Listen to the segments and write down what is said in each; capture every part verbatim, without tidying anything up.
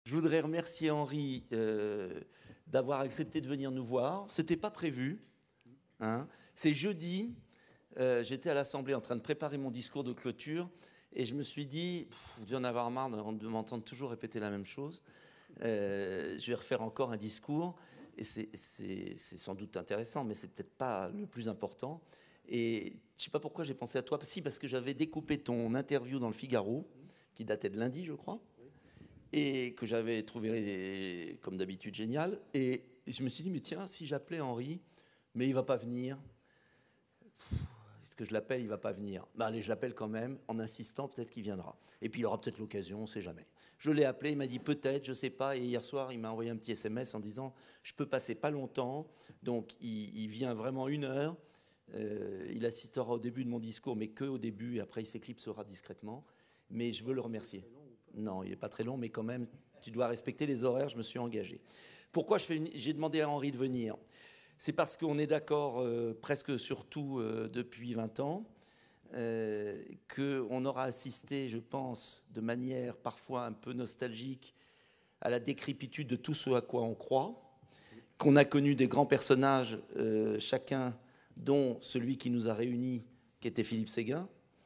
Je voudrais remercier Henri euh, d'avoir accepté de venir nous voir. Ce n'était pas prévu. Hein. C'est jeudi. Euh, J'étais à l'Assemblée en train de préparer mon discours de clôture et je me suis dit, vous devez en avoir marre de m'entendre toujours répéter la même chose. Euh, je vais refaire encore un discours et c'est sans doute intéressant, mais c'est peut-être pas le plus important. Et je sais pas pourquoi j'ai pensé à toi. Si, parce que j'avais découpé ton interview dans le Figaro, qui datait de lundi, je crois, et que j'avais trouvé, comme d'habitude, génial. Et je me suis dit, mais tiens, si j'appelais Henri, mais il va pas venir. Est-ce que je l'appelle, il va pas venir. Ben allez, je l'appelle quand même, en insistant, peut-être qu'il viendra. Et puis il aura peut-être l'occasion, on ne sait jamais. Je l'ai appelé, il m'a dit peut-être, je ne sais pas. Et hier soir, il m'a envoyé un petit S M S en disant, je peux passer pas longtemps. Donc il, il vient vraiment une heure. Euh, il assistera au début de mon discours, mais que au début, et après il s'éclipsera discrètement. Mais je veux le remercier. Non, il n'est pas très long, mais quand même, tu dois respecter les horaires, je me suis engagé. Pourquoi j'ai demandé à Henri de venir? C'est parce qu'on est d'accord euh, presque sur tout euh, depuis vingt ans, euh, qu'on aura assisté, je pense, de manière parfois un peu nostalgique, à la décrépitude de tout ce à quoi on croit, qu'on a connu des grands personnages, euh, chacun, dont celui qui nous a réunis, qui était Philippe Séguin,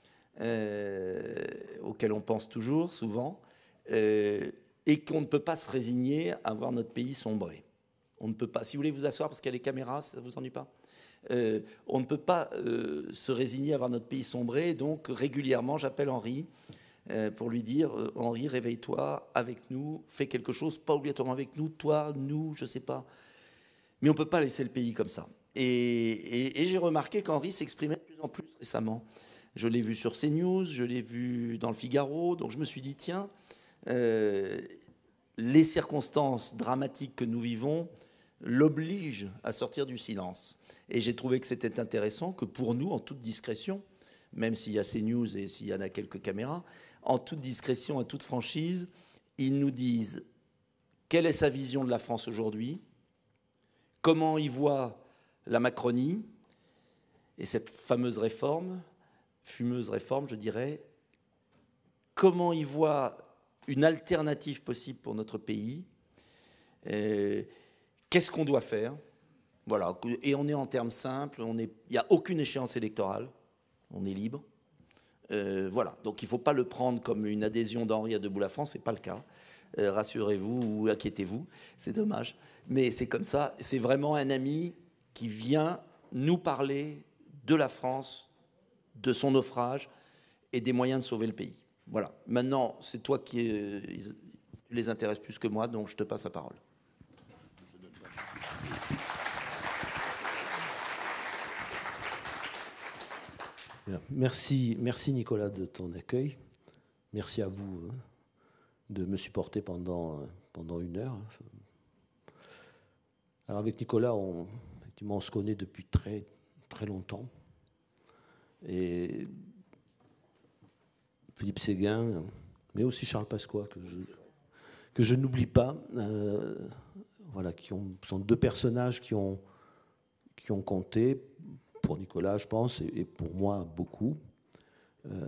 euh, auquel on pense toujours, souvent, euh, et qu'on ne peut pas se résigner à voir notre pays sombrer. On ne peut pas, si vous voulez vous asseoir parce qu'il y a les caméras, ça ne vous ennuie pas, euh, on ne peut pas euh, se résigner à voir notre pays sombrer. Donc régulièrement, j'appelle Henri euh, pour lui dire euh, Henri, réveille-toi avec nous, fais quelque chose, pas obligatoirement avec nous, toi, nous, je ne sais pas. Mais on ne peut pas laisser le pays comme ça. Et, et, et j'ai remarqué qu'Henri s'exprimait de plus en plus récemment. Je l'ai vu sur CNews, je l'ai vu dans le Figaro, donc je me suis dit tiens, euh, les circonstances dramatiques que nous vivons l'oblige à sortir du silence. Et j'ai trouvé que c'était intéressant que pour nous, en toute discrétion, même s'il y a CNews et s'il y en a quelques caméras, en toute discrétion, en toute franchise, ils nous disent quelle est sa vision de la France aujourd'hui, comment ils voient la Macronie et cette fameuse réforme, fumeuse réforme, je dirais, comment ils voient une alternative possible pour notre pays, euh, qu'est-ce qu'on doit faire? Voilà. Et on est en termes simples, il n'y a aucune échéance électorale, on est libre. Euh, voilà. Donc il ne faut pas le prendre comme une adhésion d'Henri à Debout la France, ce n'est pas le cas. Euh, rassurez-vous ou inquiétez-vous, c'est dommage. Mais c'est comme ça, c'est vraiment un ami qui vient nous parler de la France, de son naufrage et des moyens de sauver le pays. Voilà. Maintenant, c'est toi qui euh, les intéresse plus que moi, donc je te passe la parole. Merci, merci Nicolas de ton accueil. Merci à vous de me supporter pendant, pendant une heure. Alors avec Nicolas, on, effectivement, on se connaît depuis très, très longtemps. Et Philippe Séguin, mais aussi Charles Pasqua, que je, que je n'oublie pas, euh, voilà, qui ont, sont deux personnages qui ont, qui ont compté, pour Nicolas, je pense, et, et pour moi, beaucoup, euh,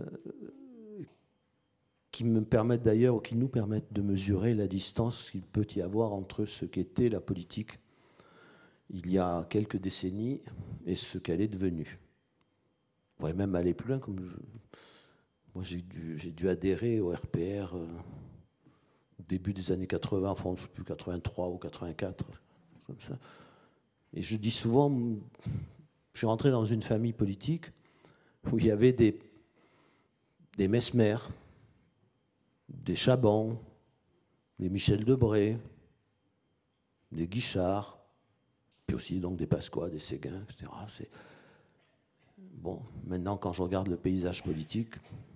qui me permettent d'ailleurs, ou qui nous permettent de mesurer la distance qu'il peut y avoir entre ce qu'était la politique il y a quelques décennies et ce qu'elle est devenue. On pourrait même aller plus loin, comme je... Moi, j'ai dû, j'ai dû adhérer au R P R euh, au début des années quatre-vingts, enfin, je ne sais plus, quatre-vingt-trois ou quatre-vingt-quatre, comme ça. Et je dis souvent, je suis rentré dans une famille politique où il y avait des, des Mesmer, des Chaban, des Michel Debré, des Guichard, puis aussi donc des Pasqua, des Séguin, et cetera. C'est... Bon, maintenant, quand je regarde le paysage politique,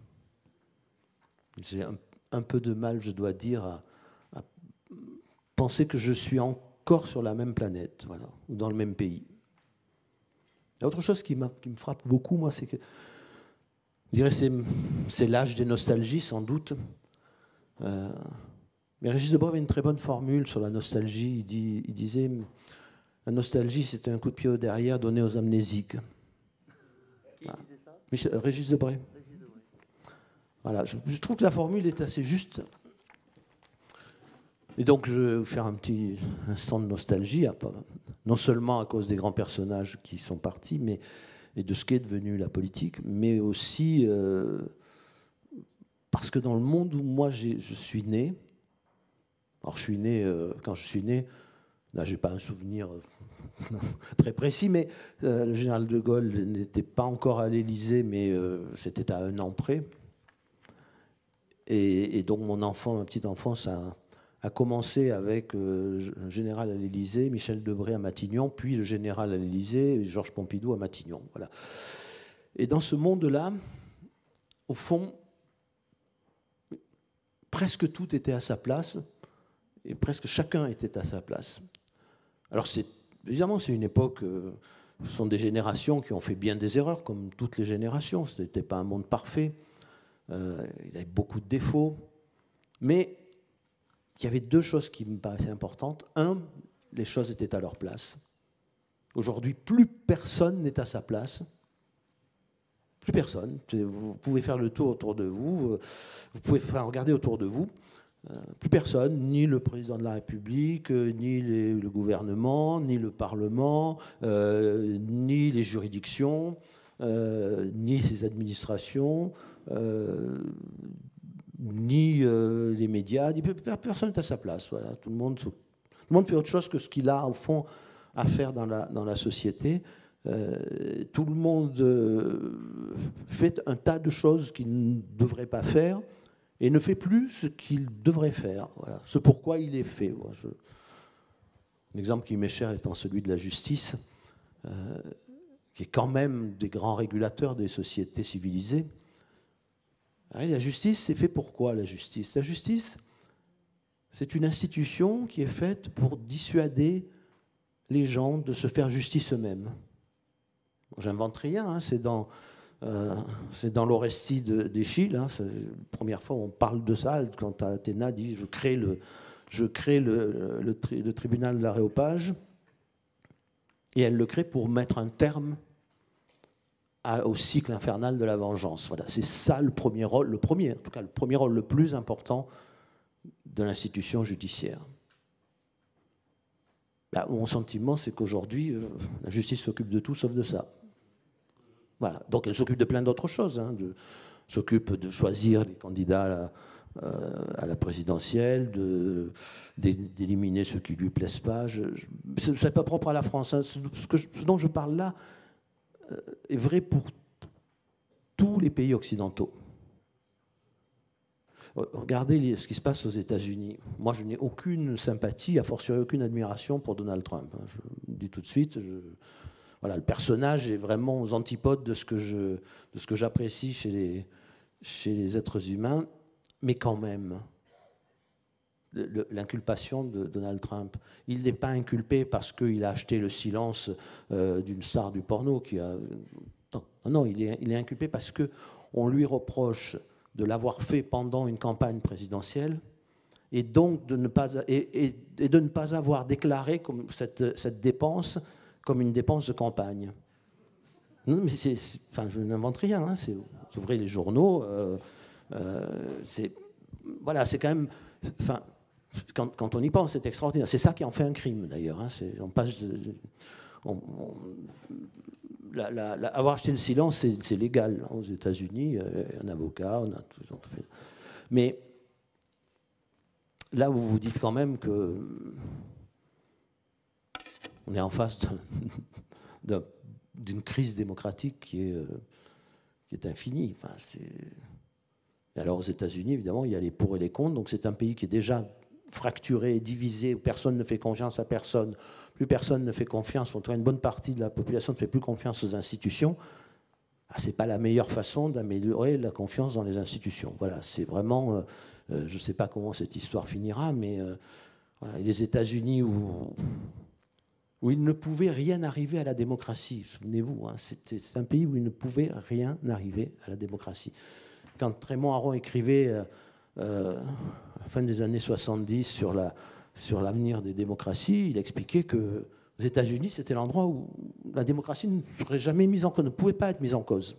j'ai un, un peu de mal, je dois dire, à, à penser que je suis encore sur la même planète, voilà, ou dans le même pays. Autre chose qui, qui me frappe beaucoup, moi, c'est que, je dirais, c'est, c'est l'âge des nostalgies, sans doute. Euh, mais Régis Debray avait une très bonne formule sur la nostalgie. Il, dit, il disait, la nostalgie, c'était un coup de pied au derrière donné aux amnésiques. Qui ah. disait ça? Michel, Régis Debray. Régis Debray. Voilà, je, je trouve que la formule est assez juste. Et donc, je vais vous faire un petit instant de nostalgie, non seulement à cause des grands personnages qui sont partis, mais et de ce qu'est devenu la politique, mais aussi euh, parce que dans le monde où moi je suis né, alors je suis né, euh, quand je suis né, là j'ai pas un souvenir euh, très précis, mais euh, le général de Gaulle n'était pas encore à l'Élysée, mais euh, c'était à un an près. Et, et donc mon enfant, ma petite enfance a, a commencé avec euh, le général à l'Élysée, Michel Debré à Matignon, puis le général à l'Élysée, Georges Pompidou à Matignon. Voilà. Et dans ce monde-là, au fond, presque tout était à sa place, et presque chacun était à sa place. Alors c'est, évidemment, c'est une époque, euh, ce sont des générations qui ont fait bien des erreurs, comme toutes les générations. Ce n'était pas un monde parfait, euh, il y avait beaucoup de défauts, mais il y avait deux choses qui me paraissaient importantes. Un, les choses étaient à leur place. Aujourd'hui, plus personne n'est à sa place. Plus personne. Vous pouvez faire le tour autour de vous, vous pouvez faire regarder autour de vous. Plus personne, ni le président de la République, ni les, le gouvernement, ni le Parlement, euh, ni les juridictions, euh, ni les administrations, euh, ni euh, les médias. Personne n'est à sa place. Voilà. Tout le monde, tout le monde fait autre chose que ce qu'il a, au fond, à faire dans la, dans la société. Euh, tout le monde euh, fait un tas de choses qu'il ne devrait pas faire et ne fait plus ce qu'il devrait faire. Voilà. Ce pourquoi il est fait. Voilà. Je... Un exemple qui m'est cher étant celui de la justice, euh, qui est quand même des grands régulateurs des sociétés civilisées. Alors, la justice, c'est fait pour quoi, la justice? La justice, c'est une institution qui est faite pour dissuader les gens de se faire justice eux-mêmes. J'invente rien, hein, c'est dans, euh, c'est dans l'Orestide d'Échille. Hein, c'est la première fois où on parle de ça, quand Athéna dit « je crée le, je crée le, le, tri, le tribunal de l'aréopage », et elle le crée pour mettre un terme à, au cycle infernal de la vengeance. Voilà, c'est ça le premier rôle, le premier, en tout cas le premier rôle le plus important de l'institution judiciaire. Là, mon sentiment, c'est qu'aujourd'hui, euh, la justice s'occupe de tout sauf de ça. Voilà. Donc elle s'occupe de plein d'autres choses. Hein, de, s'occupe de choisir les candidats à la, euh, à la présidentielle, de, d'éliminer ceux qui ne lui plaisent pas. Je, je, ce n'est pas propre à la France. Hein. Ce, que je, ce dont je parle là euh, est vrai pour tous les pays occidentaux. Regardez ce qui se passe aux États-Unis. Moi, je n'ai aucune sympathie, a fortiori aucune admiration pour Donald Trump. Je le dis tout de suite. Je, voilà, le personnage est vraiment aux antipodes de ce que je, de ce que j'apprécie chez les, chez les êtres humains, mais quand même, le, l'inculpation de Donald Trump, il n'est pas inculpé parce qu'il a acheté le silence euh, d'une star du porno qui a. Non, non, il est, il est inculpé parce que on lui reproche de l'avoir fait pendant une campagne présidentielle et donc de ne pas, et, et, et de ne pas avoir déclaré comme cette, cette dépense comme une dépense de campagne. Non, mais c'est, c'est, enfin, je n'invente rien. Hein, c'est, vous ouvrez les journaux, euh, euh, c'est, voilà, c'est quand même, enfin, quand, quand on y pense, c'est extraordinaire. C'est ça qui en fait un crime, d'ailleurs. Hein, c'est, on passe, de, on, on, la, la, la, avoir acheté le silence, c'est, c'est légal. Hein, aux États-Unis, euh, un avocat, on a tout, on fait. Mais là, vous vous dites quand même que on est en face d'un, d'une crise démocratique qui est, euh, qui est infinie. Enfin, c'est... Et alors aux États-Unis, évidemment, il y a les pour et les contre. Donc c'est un pays qui est déjà fracturé, divisé, où personne ne fait confiance à personne. Plus personne ne fait confiance, en tout cas une bonne partie de la population ne fait plus confiance aux institutions. Ah, ce n'est pas la meilleure façon d'améliorer la confiance dans les institutions. Voilà, c'est vraiment... Euh, euh, je ne sais pas comment cette histoire finira, mais euh, voilà, les États-Unis où... où il ne pouvait rien arriver à la démocratie. Souvenez-vous, hein, c'était, c'est un pays où il ne pouvait rien arriver à la démocratie. Quand Raymond Aron écrivait, euh, euh, à la fin des années soixante-dix, sur, la, sur l'avenir des démocraties, il expliquait que aux États-Unis, c'était l'endroit où la démocratie ne serait jamais mise en cause, ne pouvait pas être mise en cause.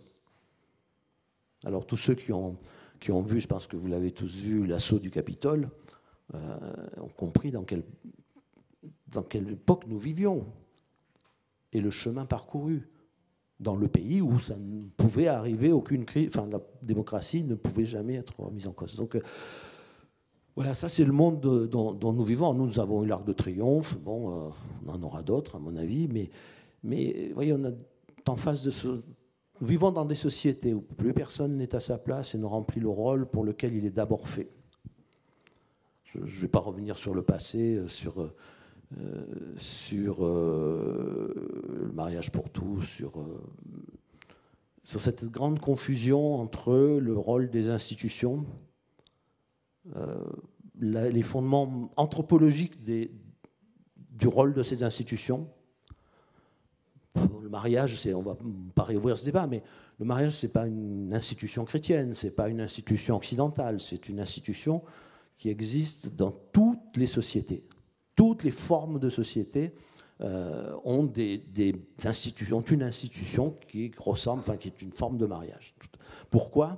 Alors tous ceux qui ont, qui ont vu, je pense que vous l'avez tous vu, l'assaut du Capitole, euh, ont compris dans quelle, dans quelle époque nous vivions et le chemin parcouru dans le pays où ça ne pouvait arriver aucune crise, enfin la démocratie ne pouvait jamais être mise en cause. Donc euh, voilà, ça c'est le monde de, dont, dont nous vivons. Nous, nous avons eu l'Arc de Triomphe, bon, euh, on en aura d'autres à mon avis, mais, mais vous voyez, on est en face de ce... Nous vivons dans des sociétés où plus personne n'est à sa place et ne remplit le rôle pour lequel il est d'abord fait. Je ne vais pas revenir sur le passé, sur... Euh, Euh, sur euh, le mariage pour tous, sur, euh, sur cette grande confusion entre le rôle des institutions, euh, la, les fondements anthropologiques des, du rôle de ces institutions. Le mariage, c'est, on ne va pas réouvrir ce débat, mais le mariage, ce n'est pas une institution chrétienne, ce n'est pas une institution occidentale, c'est une institution qui existe dans toutes les sociétés. Toutes les formes de société euh, ont, des, des institutions, ont une institution qui ressemble, enfin qui est une forme de mariage. Pourquoi ?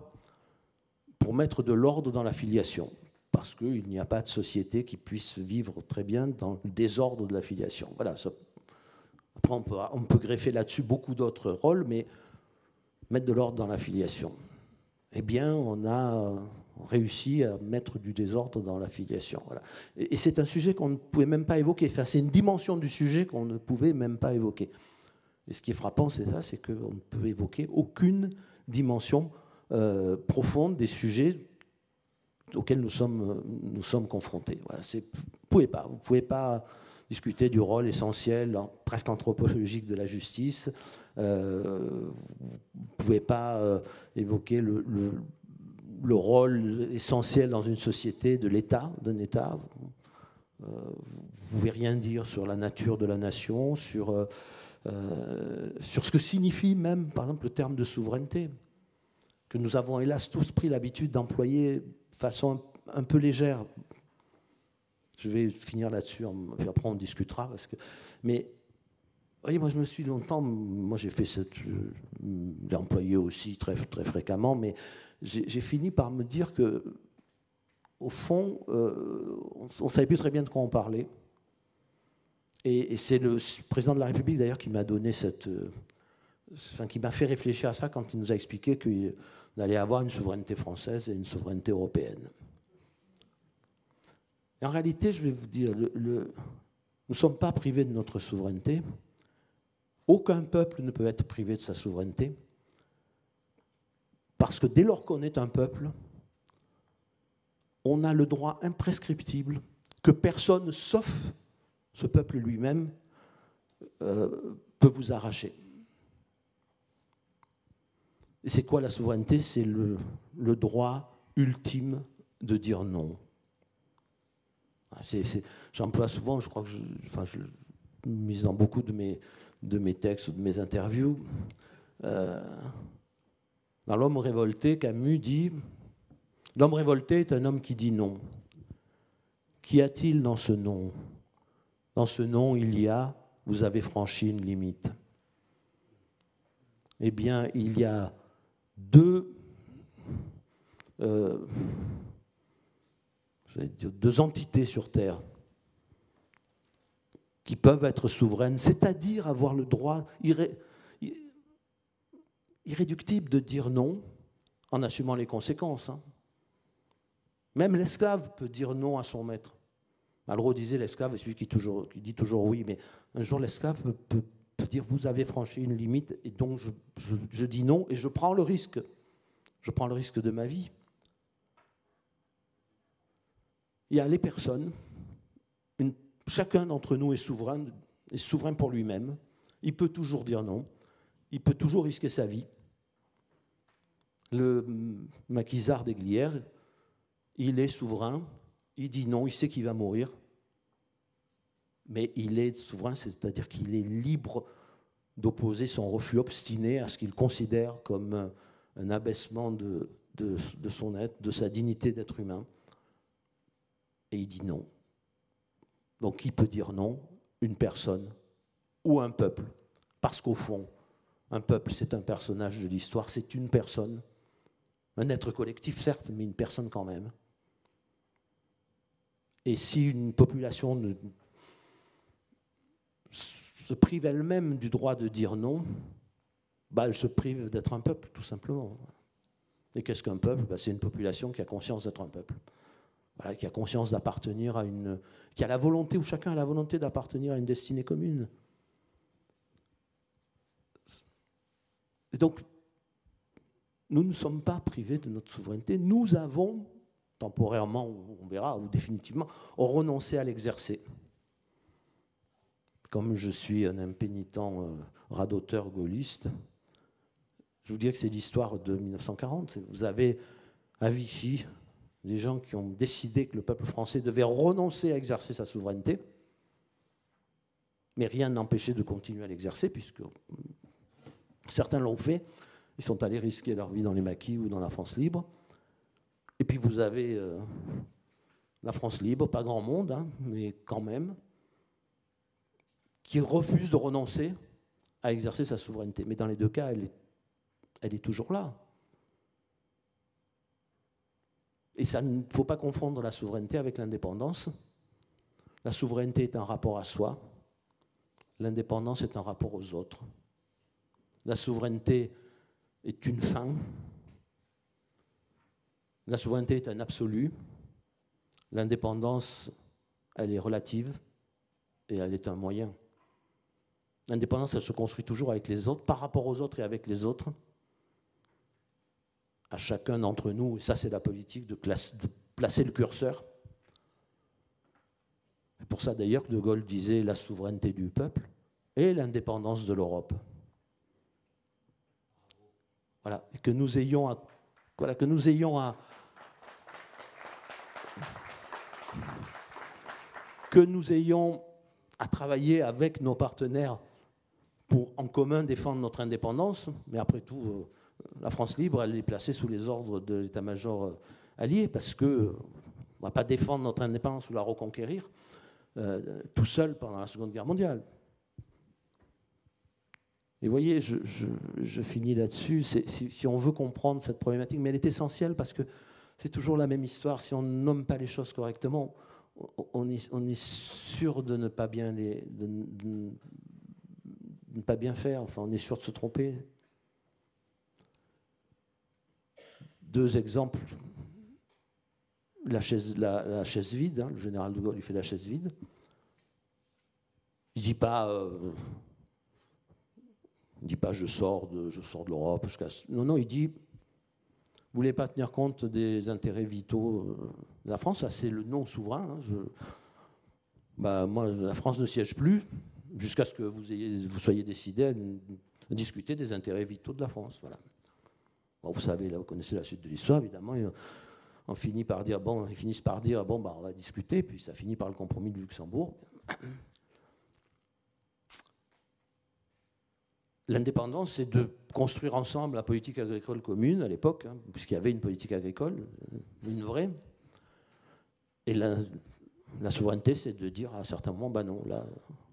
Pour mettre de l'ordre dans la filiation. Parce qu'il n'y a pas de société qui puisse vivre très bien dans le désordre de la filiation. Voilà. Ça, après, on peut, on peut greffer là-dessus beaucoup d'autres rôles, mais mettre de l'ordre dans la filiation. Eh bien, on a réussi à mettre du désordre dans la filiation. Voilà. Et c'est un sujet qu'on ne pouvait même pas évoquer. Enfin, c'est une dimension du sujet qu'on ne pouvait même pas évoquer. Et ce qui est frappant, c'est ça, c'est qu'on ne peut évoquer aucune dimension euh, profonde des sujets auxquels nous sommes, nous sommes confrontés. Voilà, c'est, vous ne pouvez pas. Vous pouvez pas discuter du rôle essentiel, presque anthropologique de la justice. Euh, vous ne pouvez pas euh, évoquer le, le le rôle essentiel dans une société de l'État, d'un État. Euh, vous ne pouvez rien dire sur la nature de la nation, sur, euh, sur ce que signifie même, par exemple, le terme de souveraineté, que nous avons hélas tous pris l'habitude d'employer de façon un, un peu légère. Je vais finir là-dessus, puis après on discutera. Parce que, mais, vous voyez, moi je me suis longtemps, moi j'ai fait cette, je l'ai employé aussi très, très fréquemment, mais j'ai fini par me dire que, au fond, euh, on ne savait plus très bien de quoi on parlait. Et, et c'est le président de la République, d'ailleurs, qui m'a donné cette... Euh, enfin, qui m'a fait réfléchir à ça quand il nous a expliqué qu'on allait avoir une souveraineté française et une souveraineté européenne. Et en réalité, je vais vous dire, le, le, nous ne sommes pas privés de notre souveraineté. Aucun peuple ne peut être privé de sa souveraineté. Parce que dès lors qu'on est un peuple, on a le droit imprescriptible que personne, sauf ce peuple lui-même, euh, peut vous arracher. Et c'est quoi la souveraineté ? C'est le, le droit ultime de dire non. C'est, c'est, j'emploie souvent, je crois que je, enfin, je mise dans beaucoup de mes, de mes textes ou de mes interviews. Euh, Dans L'homme révolté, Camus dit « L'homme révolté est un homme qui dit non. Qu'y a-t-il dans ce non ? Dans ce non, il y a, vous avez franchi une limite. Eh bien, il y a deux, euh, je vais dire, deux entités sur Terre qui peuvent être souveraines, c'est-à-dire avoir le droit irré, irréductible de dire non en assumant les conséquences. Hein. Même l'esclave peut dire non à son maître. Malraux disait l'esclave est celui qui, toujours, qui dit toujours oui, mais un jour l'esclave peut, peut, peut dire vous avez franchi une limite et donc je, je, je dis non et je prends le risque. Je prends le risque de ma vie. Il y a les personnes, une, chacun d'entre nous est souverain, est souverain pour lui-même. Il peut toujours dire non. Il peut toujours risquer sa vie. Le maquisard d'Aiglières, il est souverain, il dit non, il sait qu'il va mourir, mais il est souverain, c'est-à-dire qu'il est libre d'opposer son refus obstiné à ce qu'il considère comme un abaissement de, de, de son être, de sa dignité d'être humain, et il dit non. Donc qui peut dire non ? Une personne ou un peuple, parce qu'au fond, un peuple, c'est un personnage de l'histoire, c'est une personne, un être collectif, certes, mais une personne quand même. Et si une population ne, se prive elle-même du droit de dire non, bah, elle se prive d'être un peuple, tout simplement. Et qu'est-ce qu'un peuple? Bah, c'est une population qui a conscience d'être un peuple. Voilà, qui a conscience d'appartenir à une... qui a la volonté, où chacun a la volonté d'appartenir à une destinée commune. Et donc, nous ne sommes pas privés de notre souveraineté. Nous avons, temporairement, on verra, ou définitivement, renoncé à l'exercer. Comme je suis un impénitent euh, radoteur gaulliste, je vous dirais que c'est l'histoire de mille neuf cent quarante. Vous avez à Vichy des gens qui ont décidé que le peuple français devait renoncer à exercer sa souveraineté, mais rien n'empêchait de continuer à l'exercer, puisque certains l'ont fait. Ils sont allés risquer leur vie dans les maquis ou dans la France libre. Et puis vous avez euh, la France libre, pas grand monde, hein, mais quand même, qui refuse de renoncer à exercer sa souveraineté. Mais dans les deux cas, elle est, elle est toujours là. Et ça, il ne faut pas confondre la souveraineté avec l'indépendance. La souveraineté est un rapport à soi. L'indépendance est un rapport aux autres. La souveraineté est une fin. La souveraineté est un absolu. L'indépendance, elle est relative et elle est un moyen. L'indépendance, elle se construit toujours avec les autres, par rapport aux autres et avec les autres. À chacun d'entre nous, et ça c'est la politique de, classe, de placer le curseur. C'est pour ça d'ailleurs que De Gaulle disait la souveraineté du peuple et l'indépendance de l'Europe. Voilà, et que nous ayons à, voilà, que nous ayons à, que nous ayons à travailler avec nos partenaires pour en commun défendre notre indépendance, mais après tout, la France libre, elle est placée sous les ordres de l'état-major allié, parce qu'on ne va pas défendre notre indépendance ou la reconquérir euh, tout seul pendant la Seconde Guerre mondiale. Et vous voyez, je, je, je finis là-dessus, si, si on veut comprendre cette problématique, mais elle est essentielle parce que c'est toujours la même histoire, si on ne nomme pas les choses correctement, on est, on est sûr de ne pas bien les... De, de, de ne pas bien faire, enfin on est sûr de se tromper. Deux exemples. La chaise, la, la chaise vide, hein, le général de Gaulle, il fait la chaise vide. Il ne dit pas, euh, il dit pas je sors de, je sors de l'Europe. Je casse. Non, non, il dit, vous ne voulez pas tenir compte des intérêts vitaux de la France, ça c'est le non souverain. Hein, je, bah, moi, la France ne siège plus jusqu'à ce que vous, ayez, vous soyez décidé à, à discuter des intérêts vitaux de la France. Voilà. Bon, vous savez, là, vous connaissez la suite de l'histoire, évidemment. On finit par dire, bon, ils finissent par dire, bon, bah, on va discuter, puis ça finit par le compromis de Luxembourg. L'indépendance, c'est de construire ensemble la politique agricole commune à l'époque, hein, puisqu'il y avait une politique agricole, une vraie. Et la, la souveraineté, c'est de dire à un certain moment, bah non, là,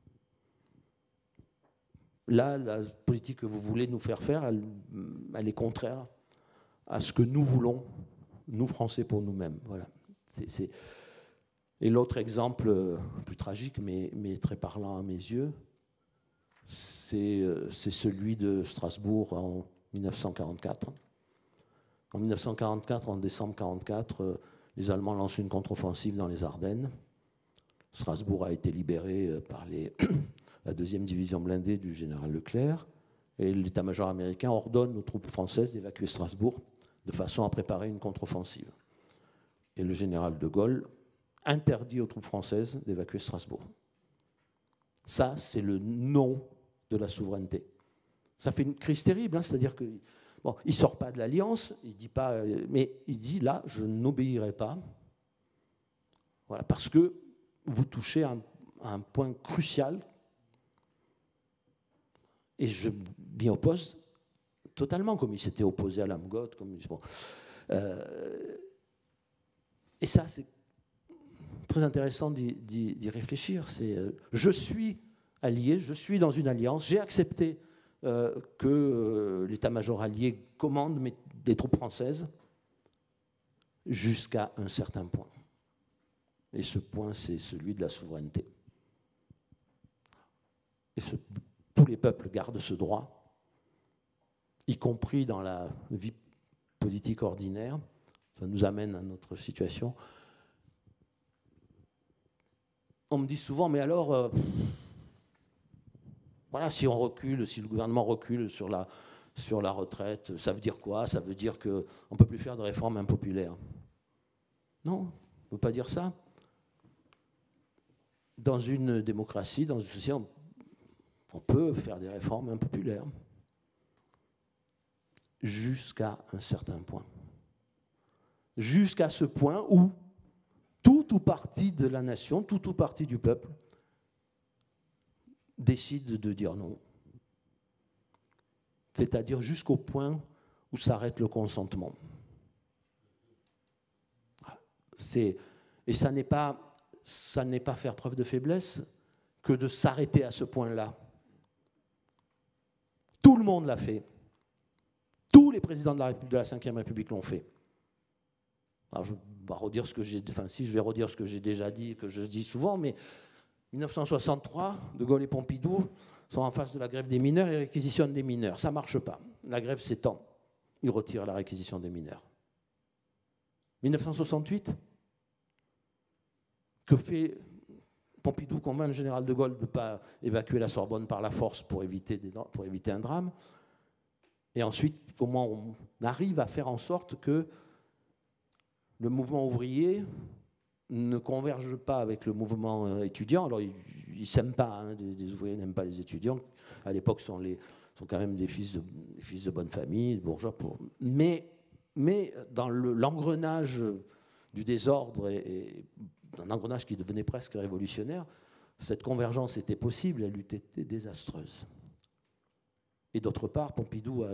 là, la politique que vous voulez nous faire faire, elle, elle est contraire à ce que nous voulons, nous Français, pour nous-mêmes. Voilà. C'est, c'est... Et l'autre exemple, plus tragique, mais, mais très parlant à mes yeux, c'est, c'est celui de Strasbourg en mille neuf cent quarante-quatre. En mille neuf cent quarante-quatre, en décembre mille neuf cent quarante-quatre, les Allemands lancent une contre-offensive dans les Ardennes. Strasbourg a été libéré par les, la deuxième division blindée du général Leclerc, et l'état-major américain ordonne aux troupes françaises d'évacuer Strasbourg de façon à préparer une contre-offensive. Et le général de Gaulle interdit aux troupes françaises d'évacuer Strasbourg. Ça, c'est le non de la souveraineté. Ça fait une crise terrible, hein, c'est-à-dire que bon, il ne sort pas de l'alliance, il dit pas, mais il dit là, je n'obéirai pas, voilà, parce que vous touchez à un, à un point crucial, et je m'y oppose totalement, comme il s'était opposé à l'Amgot, comme bon. euh, et ça, c'est très intéressant d'y, d'y, d'y réfléchir. C'est, euh, je suis allié, je suis dans une alliance, j'ai accepté euh, que euh, l'état-major allié commande mes, des troupes françaises jusqu'à un certain point. Et ce point, c'est celui de la souveraineté. Et ce, tous les peuples gardent ce droit, y compris dans la vie politique ordinaire. Ça nous amène à notre situation. On me dit souvent, mais alors, euh, voilà, si on recule, si le gouvernement recule sur la, sur la retraite, ça veut dire quoi? Ça veut dire qu'on ne peut plus faire de réformes impopulaires. Non, on ne peut pas dire ça. Dans une démocratie, dans une société, on, on peut faire des réformes impopulaires. Jusqu'à un certain point. Jusqu'à ce point où tout ou partie de la nation, tout ou partie du peuple décide de dire non. C'est-à-dire jusqu'au point où s'arrête le consentement. C'est, et ça n'est pas, ça n'est pas faire preuve de faiblesse que de s'arrêter à ce point-là. Tout le monde l'a fait. Tous les présidents de la, de la cinquième République l'ont fait. Alors je vais redire ce que j'ai, enfin si je vais redire ce que j'ai déjà dit, que je dis souvent, mais mille neuf cent soixante-trois, De Gaulle et Pompidou sont en face de la grève des mineurs et réquisitionnent les mineurs. Ça ne marche pas. La grève s'étend. Ils retirent la réquisition des mineurs. mille neuf cent soixante-huit, que fait Pompidou? Convainc le général de Gaulle de ne pas évacuer la Sorbonne par la force pour éviter, des, pour éviter un drame. Et ensuite, comment on arrive à faire en sorte que le mouvement ouvrier ne converge pas avec le mouvement étudiant. Alors, ils ne s'aiment pas, hein, les ouvriers n'aiment pas les étudiants. À l'époque, sont, les, sont quand même des fils de, des fils de bonne famille, de bourgeois. Pour... Mais, mais dans le, l'engrenage du désordre, et, et un engrenage qui devenait presque révolutionnaire, cette convergence était possible, elle eût été désastreuse. Et d'autre part, Pompidou a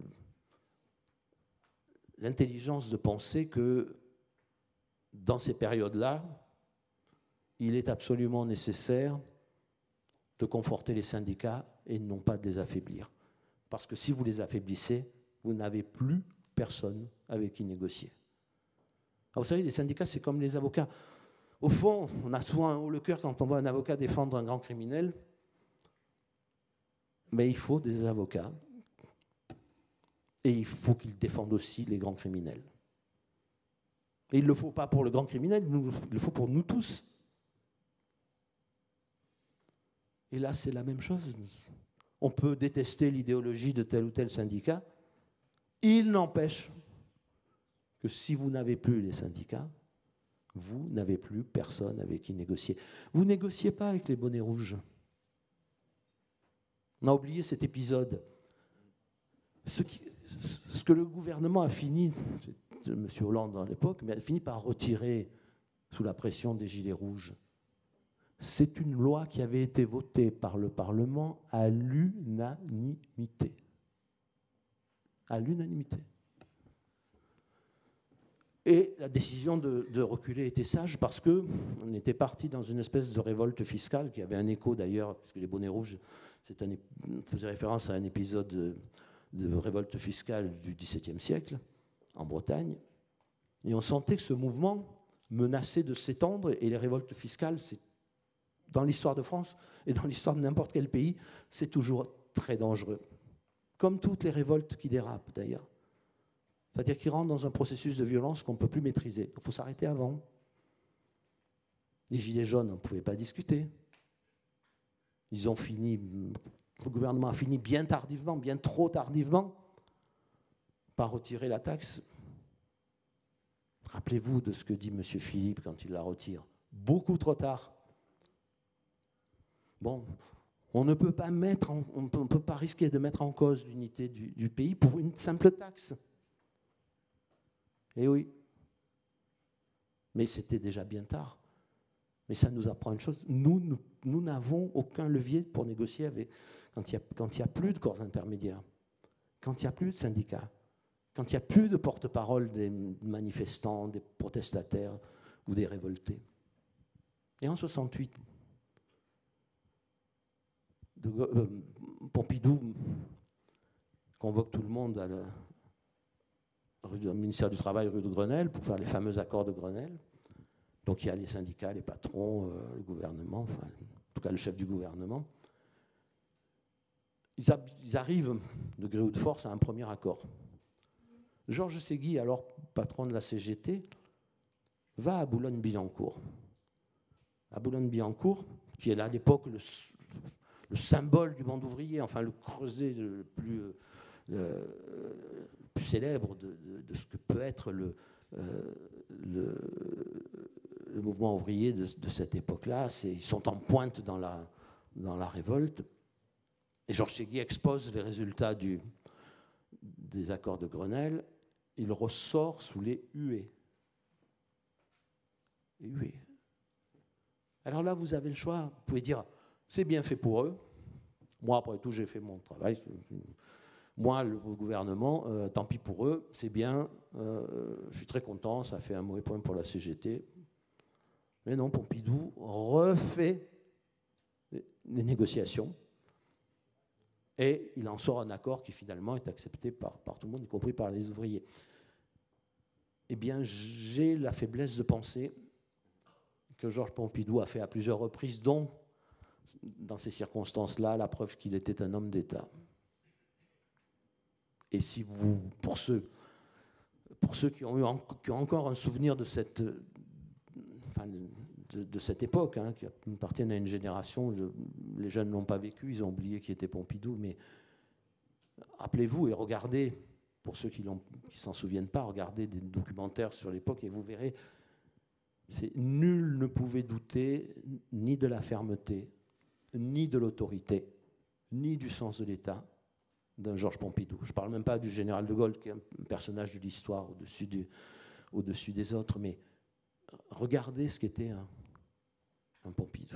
l'intelligence de penser que dans ces périodes-là, il est absolument nécessaire de conforter les syndicats et non pas de les affaiblir. Parce que si vous les affaiblissez, vous n'avez plus personne avec qui négocier. Alors vous savez, les syndicats, c'est comme les avocats. Au fond, on a souvent un haut le cœur quand on voit un avocat défendre un grand criminel, mais il faut des avocats. Et il faut qu'ils défendent aussi les grands criminels. Et il ne le faut pas pour le grand criminel, il le faut pour nous tous. Et là, c'est la même chose. On peut détester l'idéologie de tel ou tel syndicat. Il n'empêche que si vous n'avez plus les syndicats, vous n'avez plus personne avec qui négocier. Vous ne négociez pas avec les bonnets rouges. On a oublié cet épisode. Ce, qui, ce que le gouvernement a fini, M. Hollande à l'époque, mais a fini par retirer sous la pression des Gilets rouges. C'est une loi qui avait été votée par le Parlement à l'unanimité. À l'unanimité. Et la décision de, de reculer était sage parce qu'on était parti dans une espèce de révolte fiscale qui avait un écho d'ailleurs, parce que les bonnets rouges un, faisait référence à un épisode de, de révolte fiscale du dix-septième siècle en Bretagne. Et on sentait que ce mouvement menaçait de s'étendre et les révoltes fiscales, c'est, dans l'histoire de France et dans l'histoire de n'importe quel pays, c'est toujours très dangereux. Comme toutes les révoltes qui dérapent d'ailleurs. C'est-à-dire qu'ils rentrent dans un processus de violence qu'on ne peut plus maîtriser. Il faut s'arrêter avant. Les Gilets jaunes, on ne pouvait pas discuter. Ils ont fini, le gouvernement a fini bien tardivement, bien trop tardivement, par retirer la taxe. Rappelez-vous de ce que dit M. Philippe quand il la retire. Beaucoup trop tard. Bon, on ne peut pas mettre, en, on ne peut pas risquer de mettre en cause l'unité du, du pays pour une simple taxe. Eh oui. Mais c'était déjà bien tard. Mais ça nous apprend une chose. Nous, nous, nous n'avons aucun levier pour négocier avec, quand il n'y a, a plus de corps intermédiaires, quand il n'y a plus de syndicats, quand il n'y a plus de porte-parole des manifestants, des protestataires ou des révoltés. Et en soixante-huit, de, euh, Pompidou convoque tout le monde à la, au ministère du Travail rue de Grenelle pour faire les fameux accords de Grenelle. Donc il y a les syndicats, les patrons, euh, le gouvernement, enfin, en tout cas le chef du gouvernement. Ils, a, ils arrivent de gré ou de force à un premier accord. Georges Ségui, alors patron de la C G T, va à Boulogne-Billancourt. À Boulogne-Billancourt, qui est à l'époque le, le symbole du monde ouvrier, enfin le creuset le plus, le, le plus célèbre de, de, de ce que peut être le, euh, le, le mouvement ouvrier de, de cette époque-là. Ils sont en pointe dans la, dans la révolte. Et Georges Ségui expose les résultats du, des accords de Grenelle. Il ressort sous les huées. Les huées. Alors là, vous avez le choix. Vous pouvez dire, c'est bien fait pour eux. Moi, après tout, j'ai fait mon travail. Moi, le gouvernement, euh, tant pis pour eux, c'est bien. Euh, je suis très content, ça fait un mauvais point pour la C G T. Mais non, Pompidou refait les négociations. Et il en sort un accord qui finalement est accepté par, par tout le monde, y compris par les ouvriers. Eh bien, j'ai la faiblesse de penser que Georges Pompidou a fait à plusieurs reprises, dont, dans ces circonstances-là, la preuve qu'il était un homme d'État. Et si vous, pour ceux, pour ceux qui, ont eu en, qui ont encore un souvenir de cette, enfin, de, de cette époque, hein, qui appartiennent à une génération, je, les jeunes ne l'ont pas vécu, ils ont oublié qui était Pompidou, mais rappelez-vous et regardez, pour ceux qui ne s'en souviennent pas, regardez des documentaires sur l'époque et vous verrez, nul ne pouvait douter ni de la fermeté, ni de l'autorité, ni du sens de l'État d'un Georges Pompidou. Je ne parle même pas du général de Gaulle, qui est un personnage de l'histoire au-dessus, du, au-dessus des autres, mais regardez ce qu'était un, un Pompidou.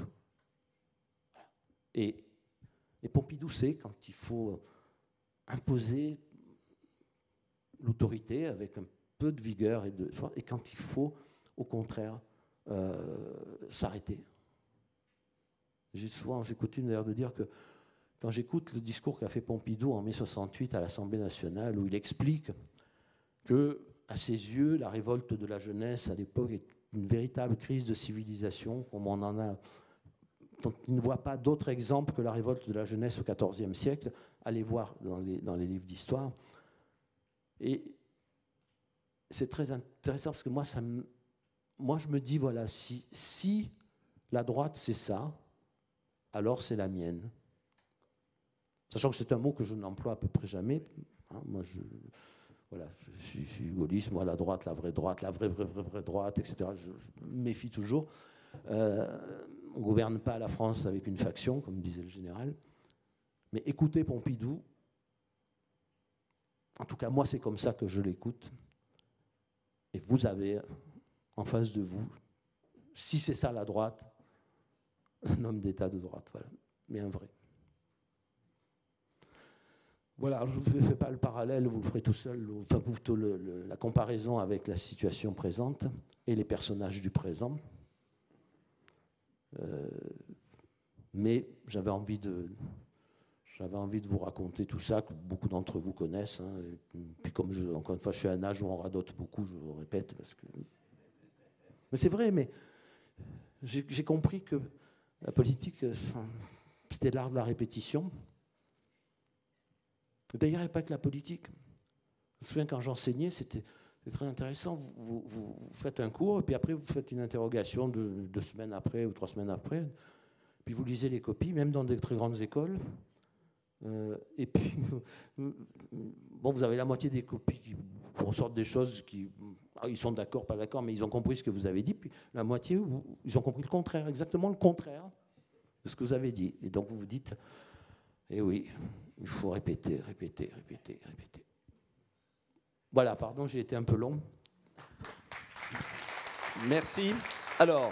Et, et Pompidou sait quand il faut imposer l'autorité avec un peu de vigueur et, de, et quand il faut, au contraire, euh, s'arrêter. J'ai souvent, j'ai coutume d'ailleurs de dire que quand j'écoute le discours qu'a fait Pompidou en mai soixante-huit à l'Assemblée nationale, où il explique que, à ses yeux, la révolte de la jeunesse à l'époque est une véritable crise de civilisation, comme on en a, dont il ne voit pas d'autre exemple que la révolte de la jeunesse au quatorzième siècle. Allez voir dans les, dans les livres d'histoire. Et c'est très intéressant parce que moi, ça me, moi je me dis, voilà, si, si la droite c'est ça, alors c'est la mienne. Sachant que c'est un mot que je n'emploie à peu près jamais. Hein, moi, je, voilà, je suis, je suis gaulliste, moi, la droite, la vraie droite, la vraie, vraie, vraie, vraie droite, et cetera. Je, je me méfie toujours. Euh, on ne gouverne pas la France avec une faction, comme disait le général. Mais écoutez Pompidou, en tout cas, moi, c'est comme ça que je l'écoute. Et vous avez en face de vous, si c'est ça la droite, un homme d'État de droite, voilà, mais un vrai. Voilà, je ne fais pas le parallèle, vous le ferez tout seul, enfin plutôt le, le, la comparaison avec la situation présente et les personnages du présent. Euh, mais j'avais envie de, j'avais envie de vous raconter tout ça, que beaucoup d'entre vous connaissent. Hein, et puis comme, je, encore une fois, je suis à un âge où on radote beaucoup, je vous répète. Parce que... Mais c'est vrai, mais j'ai, j'ai compris que la politique, enfin, c'était l'art de la répétition. D'ailleurs, il n'y a pas que la politique. Je me souviens quand j'enseignais, c'était très intéressant. Vous, vous, vous faites un cours, et puis après, vous faites une interrogation de, deux semaines après ou trois semaines après. Puis vous lisez les copies, même dans des très grandes écoles. Euh, et puis, bon, vous avez la moitié des copies qui ressortent des choses qui... Ah, ils sont d'accord, pas d'accord, mais ils ont compris ce que vous avez dit. Puis la moitié, vous, ils ont compris le contraire, exactement le contraire de ce que vous avez dit. Et donc, vous vous dites, eh oui, il faut répéter, répéter, répéter, répéter. Voilà, pardon, j'ai été un peu long. Merci. Alors,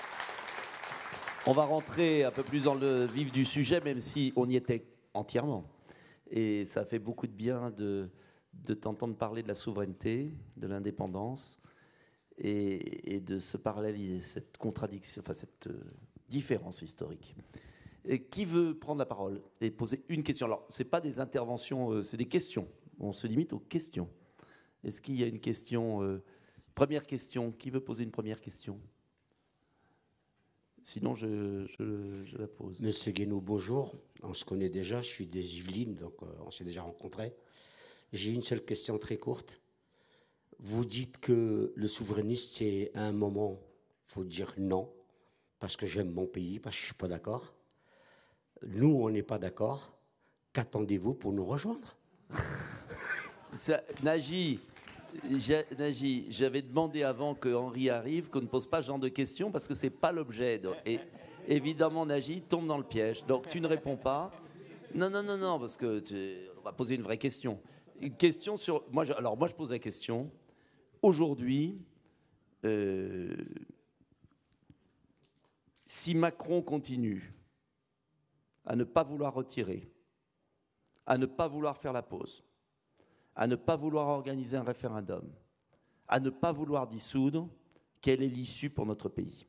on va rentrer un peu plus dans le vif du sujet, même si on y était entièrement. Et ça fait beaucoup de bien de, de t'entendre parler de la souveraineté, de l'indépendance, et, et de ce parallèle, cette contradiction, enfin cette euh, différence historique. Et qui veut prendre la parole et poser une question? Alors, ce n'est pas des interventions, euh, c'est des questions. On se limite aux questions. Est-ce qu'il y a une question euh, Première question. Qui veut poser une première question? Sinon, je, je, je la pose. Monsieur Guénaud, bonjour. On se connaît déjà, je suis des Yvelines, donc euh, on s'est déjà rencontrés. J'ai une seule question très courte. Vous dites que le souverainiste, c'est à un moment, il faut dire non, parce que j'aime mon pays, parce que je ne suis pas d'accord. Nous, on n'est pas d'accord. Qu'attendez-vous pour nous rejoindre? Ça, Naji, Naji, j'avais demandé avant que Henri arrive qu'on ne pose pas ce genre de questions parce que c'est pas l'objet. Et évidemment, Naji tombe dans le piège. Donc tu ne réponds pas. Non, non, non, non, parce que tu, on va poser une vraie question. Une question sur. Moi, je, alors moi, je pose la question. Aujourd'hui, euh, si Macron continue à ne pas vouloir retirer, à ne pas vouloir faire la pause, à ne pas vouloir organiser un référendum, à ne pas vouloir dissoudre, quelle est l'issue pour notre pays?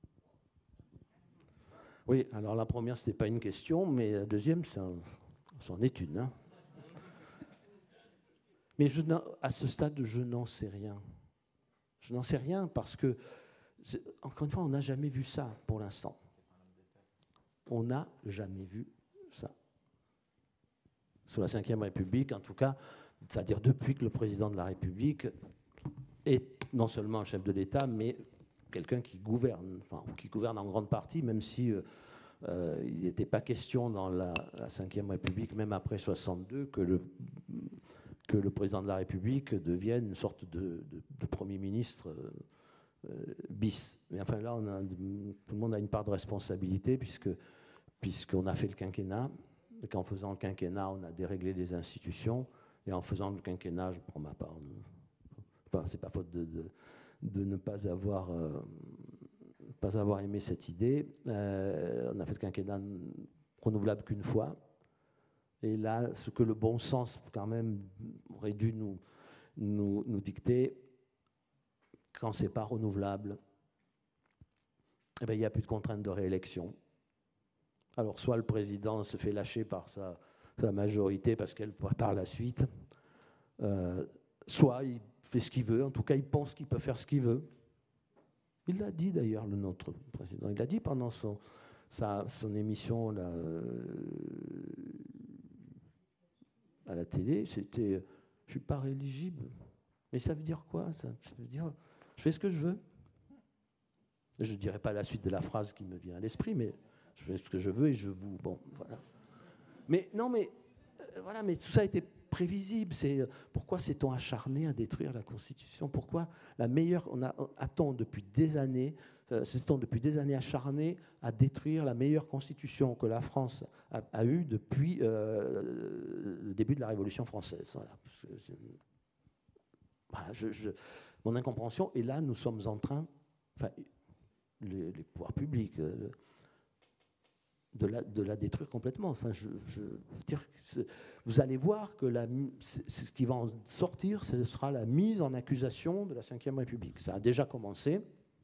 Oui, alors la première, ce n'était pas une question, mais la deuxième, c'en est une. Hein. Mais je, à ce stade, je n'en sais rien. Je n'en sais rien parce que, encore une fois, on n'a jamais vu ça pour l'instant. On n'a jamais vu ça. Sous la cinquième République, en tout cas, c'est-à-dire depuis que le président de la République est non seulement un chef de l'État, mais quelqu'un qui gouverne, enfin, qui gouverne en grande partie, même si euh, euh, il n'était pas question dans la, la cinquième République, même après soixante-deux, que le, que le président de la République devienne une sorte de, de, de Premier ministre euh, bis. Mais enfin là, on a, tout le monde a une part de responsabilité, puisque, puisqu'on a fait le quinquennat, et qu'en faisant le quinquennat, on a déréglé les institutions, et en faisant le quinquennat, je prends ma part, enfin, c'est pas faute de, de, de ne pas avoir, euh, pas avoir aimé cette idée. Euh, on a fait le quinquennat renouvelable qu'une fois, et là, ce que le bon sens, quand même, aurait dû nous, nous, nous dicter, quand c'est pas renouvelable, eh bien, il n'y a plus de contrainte de réélection. Alors, soit le président se fait lâcher par sa, sa majorité parce qu'elle prépare la suite, euh, soit il fait ce qu'il veut, en tout cas, il pense qu'il peut faire ce qu'il veut. Il l'a dit d'ailleurs, le notre président. Il l'a dit pendant son, sa, son émission là, euh, à la télé, c'était « je ne suis pas rééligible ». Mais ça veut dire quoi ça, ça veut dire « je fais ce que je veux ». Je ne dirai pas la suite de la phrase qui me vient à l'esprit, mais je fais ce que je veux et je vous... Bon, voilà. Mais non, mais, euh, voilà, mais tout ça était prévisible. C'est, euh, pourquoi s'est-on acharné à détruire la Constitution? Pourquoi la meilleure... On a, a-t-on depuis des années... Euh, s'est-on depuis des années acharné à détruire la meilleure Constitution que la France a, a eue depuis euh, le début de la Révolution française. Voilà. Voilà, je, je, mon incompréhension, et là, nous sommes en train... Enfin, les, les pouvoirs publics... Euh, De la, de la détruire complètement. Enfin, je, je veux dire, vous allez voir que la, ce qui va en sortir, ce sera la mise en accusation de la cinquième République. Ça a déjà commencé.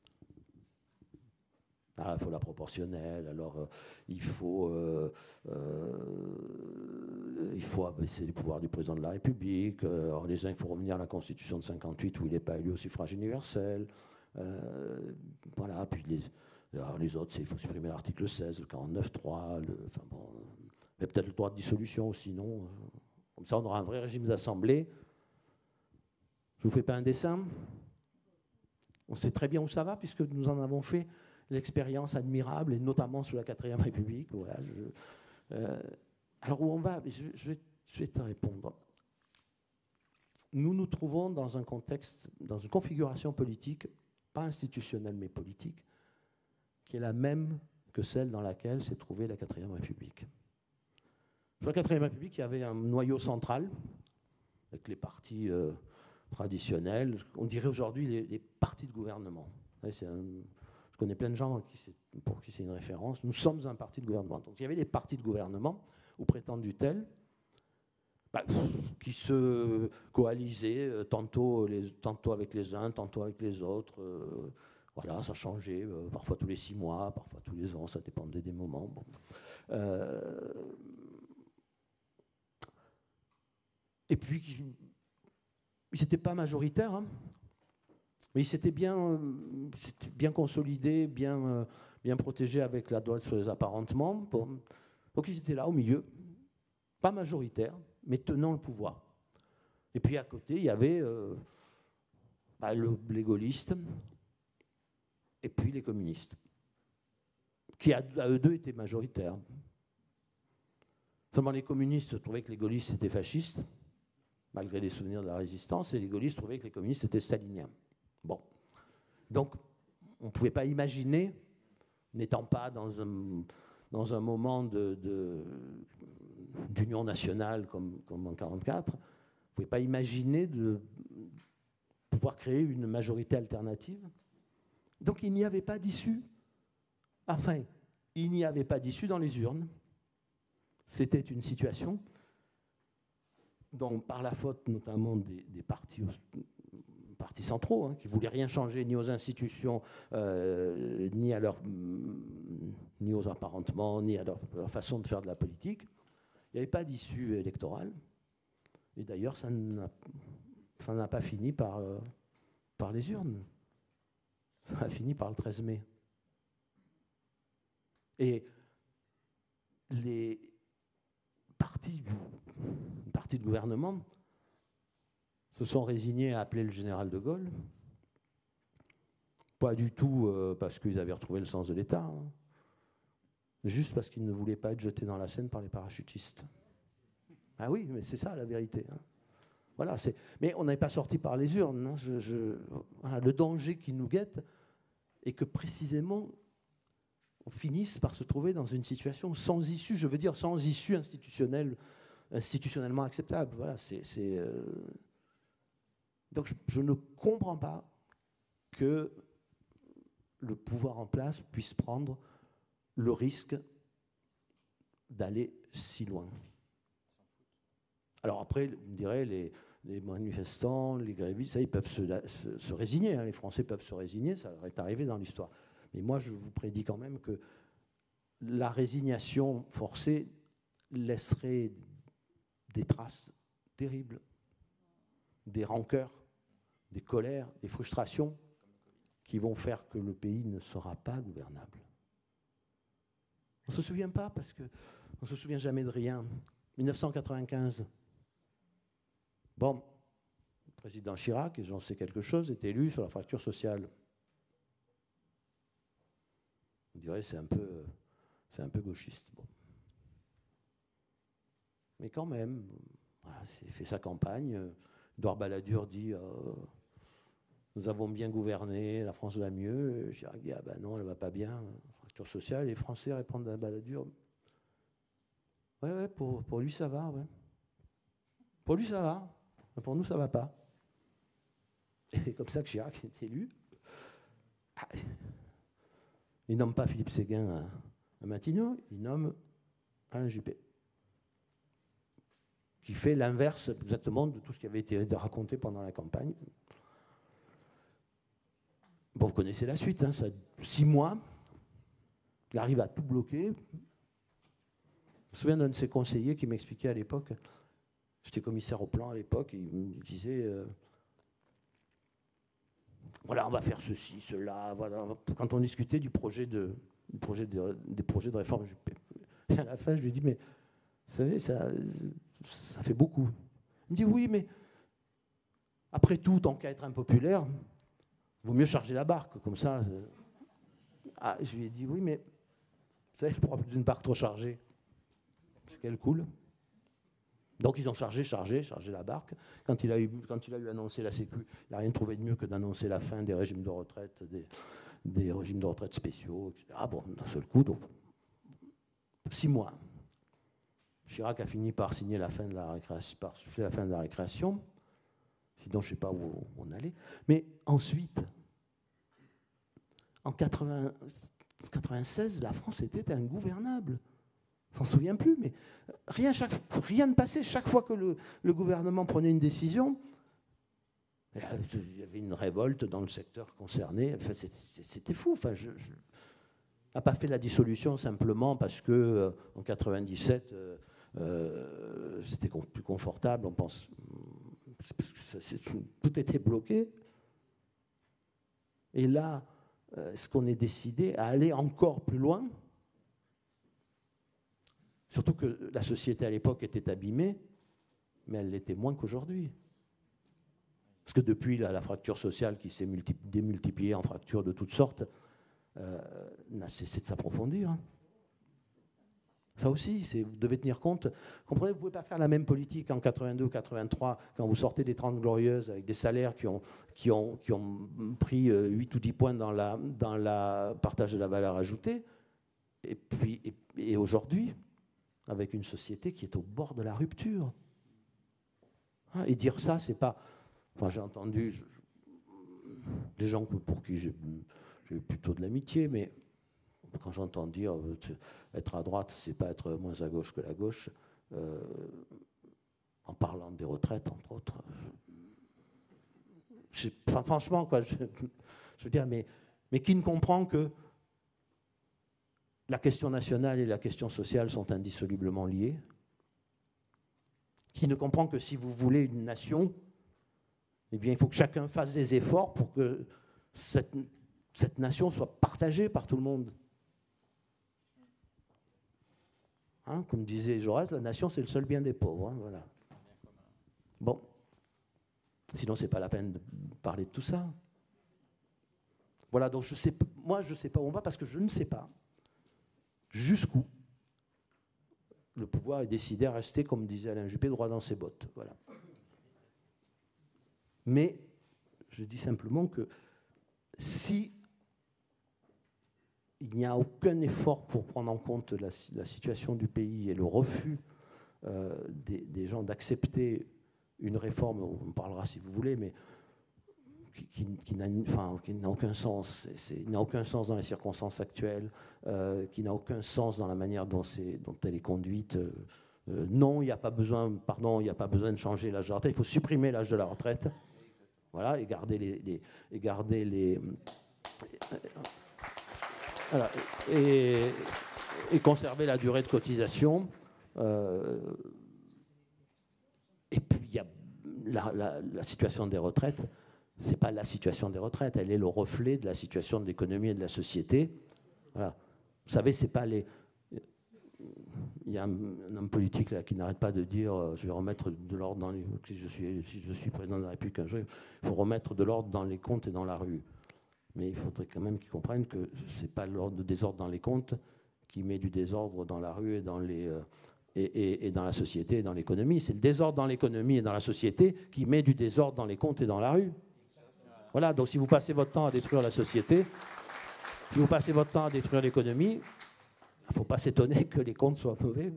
Alors, il faut la proportionnelle, alors euh, il, faut, euh, euh, il faut abaisser les pouvoirs du président de la République. Alors, les uns, il faut revenir à la Constitution de cinquante-huit où il n'est pas élu au suffrage universel. Euh, voilà, puis les... Alors les autres, c'est il faut supprimer l'article seize, le quarante-neuf trois, le, enfin bon, mais peut-être le droit de dissolution, sinon, comme ça on aura un vrai régime d'assemblée. Je ne vous fais pas un dessin. On sait très bien où ça va, puisque nous en avons fait l'expérience admirable, et notamment sous la quatrième République. Voilà, je, euh, alors où on va? je, je, vais, je vais te répondre. Nous nous trouvons dans un contexte, dans une configuration politique, pas institutionnelle mais politique, qui est la même que celle dans laquelle s'est trouvée la quatrième République. Sur la quatrième République, il y avait un noyau central, avec les partis euh, traditionnels, on dirait aujourd'hui les, les partis de gouvernement. Un, je connais plein de gens qui, pour qui c'est une référence. Nous sommes un parti de gouvernement. Donc il y avait des partis de gouvernement, ou prétendus tels, bah, qui se coalisaient euh, tantôt, les, tantôt avec les uns, tantôt avec les autres. Euh, Voilà, ça changeait, euh, parfois tous les six mois, parfois tous les ans, ça dépendait des moments. Bon. Euh, et puis, ils n'étaient pas majoritaires, hein, mais ils s'étaient bien, euh, bien consolidés, bien, euh, bien protégés avec la loi sur les apparentements. Bon. Donc ils étaient là au milieu, pas majoritaires, mais tenant le pouvoir. Et puis à côté, il y avait euh, bah, le, les gaullistes et puis les communistes, qui à, à eux deux étaient majoritaires. Seulement les communistes trouvaient que les gaullistes étaient fascistes, malgré les souvenirs de la résistance, et les gaullistes trouvaient que les communistes étaient staliniens. Bon. Donc, on ne pouvait pas imaginer, n'étant pas dans un, dans un moment de, de, d'union nationale comme, comme en mille neuf cent quarante-quatre, on ne pouvait pas imaginer de pouvoir créer une majorité alternative. Donc, il n'y avait pas d'issue. Enfin, il n'y avait pas d'issue dans les urnes. C'était une situation dont, par la faute notamment des, des partis, partis centraux, hein, qui ne voulaient rien changer ni aux institutions, euh, ni, à leur, ni aux apparentements, ni à leur, leur façon de faire de la politique, il n'y avait pas d'issue électorale. Et d'ailleurs, ça n'a, ça n'a pas fini par, euh, par les urnes. Ça a fini par le treize mai. Et les partis du, partis de gouvernement se sont résignés à appeler le général de Gaulle. Pas du tout euh, parce qu'ils avaient retrouvé le sens de l'État, hein. Juste parce qu'ils ne voulaient pas être jetés dans la Seine par les parachutistes. Ah oui, mais c'est ça la vérité, hein. Voilà, c'est... Mais on n'est pas sorti par les urnes, hein. je, je... Voilà, le danger qui nous guette est que précisément on finisse par se trouver dans une situation sans issue, je veux dire sans issue institutionnelle, institutionnellement acceptable. Voilà, c'est, c'est, euh... Donc je, je ne comprends pas que le pouvoir en place puisse prendre le risque d'aller si loin. Alors après, vous me direz, les, les manifestants, les grévistes, ça, ils peuvent se, se, se résigner, hein. Les Français peuvent se résigner, ça leur est arrivé dans l'histoire. Mais moi, je vous prédis quand même que la résignation forcée laisserait des traces terribles, des rancœurs, des colères, des frustrations qui vont faire que le pays ne sera pas gouvernable. On ne se souvient pas parce qu'on ne se souvient jamais de rien. mille neuf cent quatre-vingt-quinze, bon, le président Chirac, et j'en sais quelque chose, est élu sur la fracture sociale. On dirait que c'est un peu, c'est un peu gauchiste. Bon. Mais quand même, voilà, il fait sa campagne. Édouard Balladur dit euh, nous avons bien gouverné, la France va mieux. Chirac dit ah ben non, elle ne va pas bien, fracture sociale. Les Français répondent à Balladur ouais, ouais, pour, pour lui ça va, ouais. Pour lui ça va, mais pour nous ça ne va pas. Et c'est comme ça que Chirac est élu. Ah, il nomme pas Philippe Séguin à, à Matignon, il nomme Alain Juppé, qui fait l'inverse exactement de tout ce qui avait été raconté pendant la campagne. Bon, vous connaissez la suite, hein, ça, six mois, il arrive à tout bloquer. Je me souviens d'un de ses conseillers qui m'expliquait à l'époque, j'étais commissaire au plan à l'époque, il me disait euh, voilà, on va faire ceci, cela, voilà. Quand on discutait du projet de, du projet de, des projets de réforme, et à la fin, je lui ai dit, mais vous savez, ça, ça fait beaucoup. Il me dit, oui, mais après tout, tant qu'à être impopulaire, il vaut mieux charger la barque, comme ça. Ah, je lui ai dit, oui, mais vous savez, le problème d'une barque trop chargée, c'est qu'elle coule. Donc ils ont chargé, chargé, chargé la barque. Quand il a eu, quand il a eu annoncé la Sécu, il n'a rien trouvé de mieux que d'annoncer la fin des régimes de retraite, des, des régimes de retraite spéciaux, et cetera. Ah bon, d'un seul coup, donc, six mois. Chirac a fini par signer la fin de la récréation, par souffler la fin de la récréation. Sinon, je ne sais pas où on allait. Mais ensuite, en quatre-vingt-seize, la France était ingouvernable. On ne s'en souvient plus, mais rien, chaque, rien ne passait. Chaque fois que le, le gouvernement prenait une décision, il y avait une révolte dans le secteur concerné. Enfin, c'était fou. Enfin, je, je n'a pas fait la dissolution simplement parce que euh, en quatre-vingt-dix-sept, euh, euh, c'était plus confortable. On pense, c'est, c'est, tout était bloqué. Et là, euh, est-ce qu'on est décidé à aller encore plus loin? Surtout que la société à l'époque était abîmée, mais elle l'était moins qu'aujourd'hui. Parce que depuis la, la fracture sociale qui s'est démultipliée en fractures de toutes sortes, euh, n'a cessé de s'approfondir. Hein. Ça aussi, vous devez tenir compte. Comprenez, vous ne pouvez pas faire la même politique en quatre-vingt-deux ou quatre-vingt-trois, quand vous sortez des Trente Glorieuses avec des salaires qui ont, qui ont, qui ont pris huit ou dix points dans la, dans la partage de la valeur ajoutée, et, puis, et, et aujourd'hui, avec une société qui est au bord de la rupture. Hein, et dire ça, c'est pas... Enfin, j'ai entendu je, je, des gens pour qui j'ai plutôt de l'amitié, mais quand j'entends dire euh, être à droite, c'est pas être moins à gauche que la gauche, euh, en parlant des retraites, entre autres. Je, enfin, franchement, quoi, je, je veux dire, mais, mais qui ne comprend que la question nationale et la question sociale sont indissolublement liées? Qui ne comprend que si vous voulez une nation, eh bien, il faut que chacun fasse des efforts pour que cette, cette nation soit partagée par tout le monde. Hein, comme disait Jaurès, la nation, c'est le seul bien des pauvres. Hein, voilà. Bon. Sinon, ce n'est pas la peine de parler de tout ça. Voilà, donc je sais, moi, je ne sais pas où on va parce que je ne sais pas jusqu'où le pouvoir est décidé à rester, comme disait Alain Juppé, droit dans ses bottes. Voilà. Mais je dis simplement que si il n'y a aucun effort pour prendre en compte la, la situation du pays et le refus euh, des, des gens d'accepter une réforme, on en parlera si vous voulez, mais qui, qui, qui n'a enfin, aucun sens, il n'a aucun sens dans les circonstances actuelles, euh, qui n'a aucun sens dans la manière dont, dont elle est conduite. Euh, non, il n'y a pas besoin, pardon, il n'y a pas besoin de changer l'âge de la retraite, il faut supprimer l'âge de la retraite. Voilà, et garder les, les, et garder les voilà, et, et conserver la durée de cotisation. Euh, et puis il y a la, la, la situation des retraites. C'est pas la situation des retraites, elle est le reflet de la situation de l'économie et de la société. Voilà. Vous savez, c'est pas les. Il y a un, un homme politique là, qui n'arrête pas de dire euh, je vais remettre de l'ordre dans les. Si je suis, si je suis président de la République un jour, il faut remettre de l'ordre dans les comptes et dans la rue. Mais il faudrait quand même qu'ils comprennent que ce n'est pas l'ordre de désordre dans les comptes qui met du désordre dans la rue et dans, les, euh, et, et, et dans la société et dans l'économie. C'est le désordre dans l'économie et dans la société qui met du désordre dans les comptes et dans la rue. Voilà, donc si vous passez votre temps à détruire la société, si vous passez votre temps à détruire l'économie, il ne faut pas s'étonner que les comptes soient mauvais.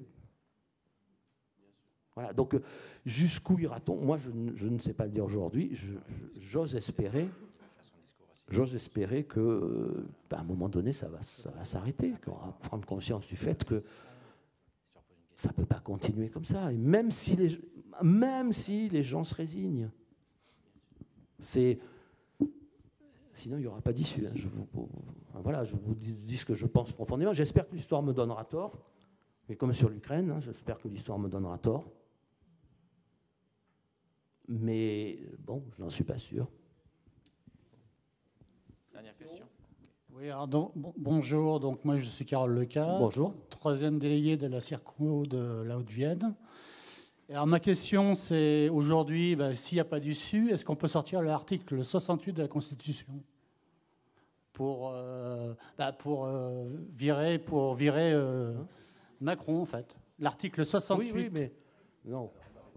Voilà, donc jusqu'où ira-t-on? Moi, je, je ne sais pas le dire aujourd'hui. Je, je, j'ose espérer, j'ose espérer que, ben, à un moment donné, ça va, ça va s'arrêter, qu'on va prendre conscience du fait que ça ne peut pas continuer comme ça. Et même si les, même si les gens se résignent, c'est sinon, il n'y aura pas d'issue. Hein. Je, vous, voilà, je vous dis ce que je pense profondément. J'espère que l'histoire me donnera tort. Mais comme sur l'Ukraine, hein, j'espère que l'histoire me donnera tort. Mais bon, je n'en suis pas sûr. Dernière question. Oui, alors donc, bon, bonjour. Donc, moi, je suis Carole Leca. Bonjour. Troisième délégué de la Circo de la Haute-Vienne. Alors ma question, c'est aujourd'hui, ben, s'il n'y a pas d'issue, est-ce qu'on peut sortir l'article soixante-huit de la Constitution pour, euh, ben, pour euh, virer, pour virer euh, Macron, en fait? L'article soixante-huit. Oui, oui, mais non.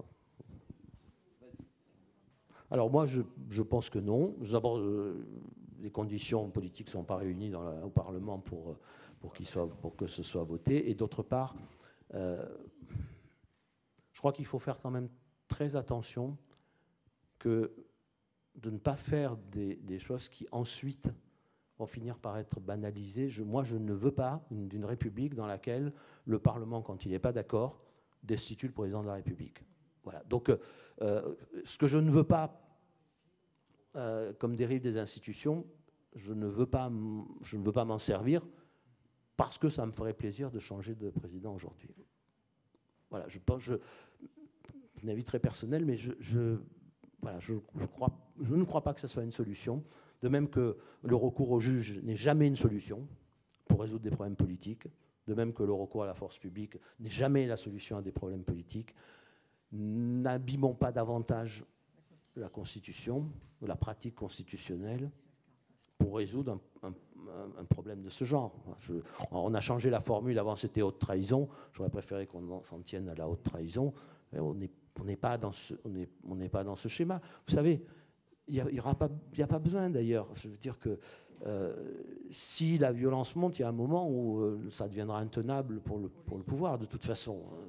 Alors moi, je, je pense que non. D'abord, euh, les conditions politiques ne sont pas réunies dans la, au Parlement pour, pour, qu'il soit, pour que ce soit voté. Et d'autre part, euh, je crois qu'il faut faire quand même très attention que de ne pas faire des, des choses qui ensuite vont finir par être banalisées. Je, moi, je ne veux pas d'une République dans laquelle le Parlement, quand il n'est pas d'accord, destitue le président de la République. Voilà. Donc, euh, ce que je ne veux pas, euh, comme dérive des institutions, je ne veux pas, je ne veux pas m'en servir parce que ça me ferait plaisir de changer de président aujourd'hui. Voilà, je pense, je, un avis très personnel, mais je, je, voilà, je, je, crois, je ne crois pas que ce soit une solution. De même que le recours au juge n'est jamais une solution pour résoudre des problèmes politiques. De même que le recours à la force publique n'est jamais la solution à des problèmes politiques. N'abîmons pas davantage la Constitution, ou la pratique constitutionnelle, pour résoudre un, un, un problème de ce genre. Je, on a changé la formule, avant c'était haute trahison, j'aurais préféré qu'on s'en tienne à la haute trahison. On n'est on n'est pas dans ce, on n'est, on n'est pas dans ce schéma. Vous savez, il n'y a, a, a pas besoin d'ailleurs. Je veux dire que euh, si la violence monte, il y a un moment où euh, ça deviendra intenable pour le, pour le pouvoir, de toute façon. Euh,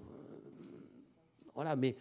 voilà, mais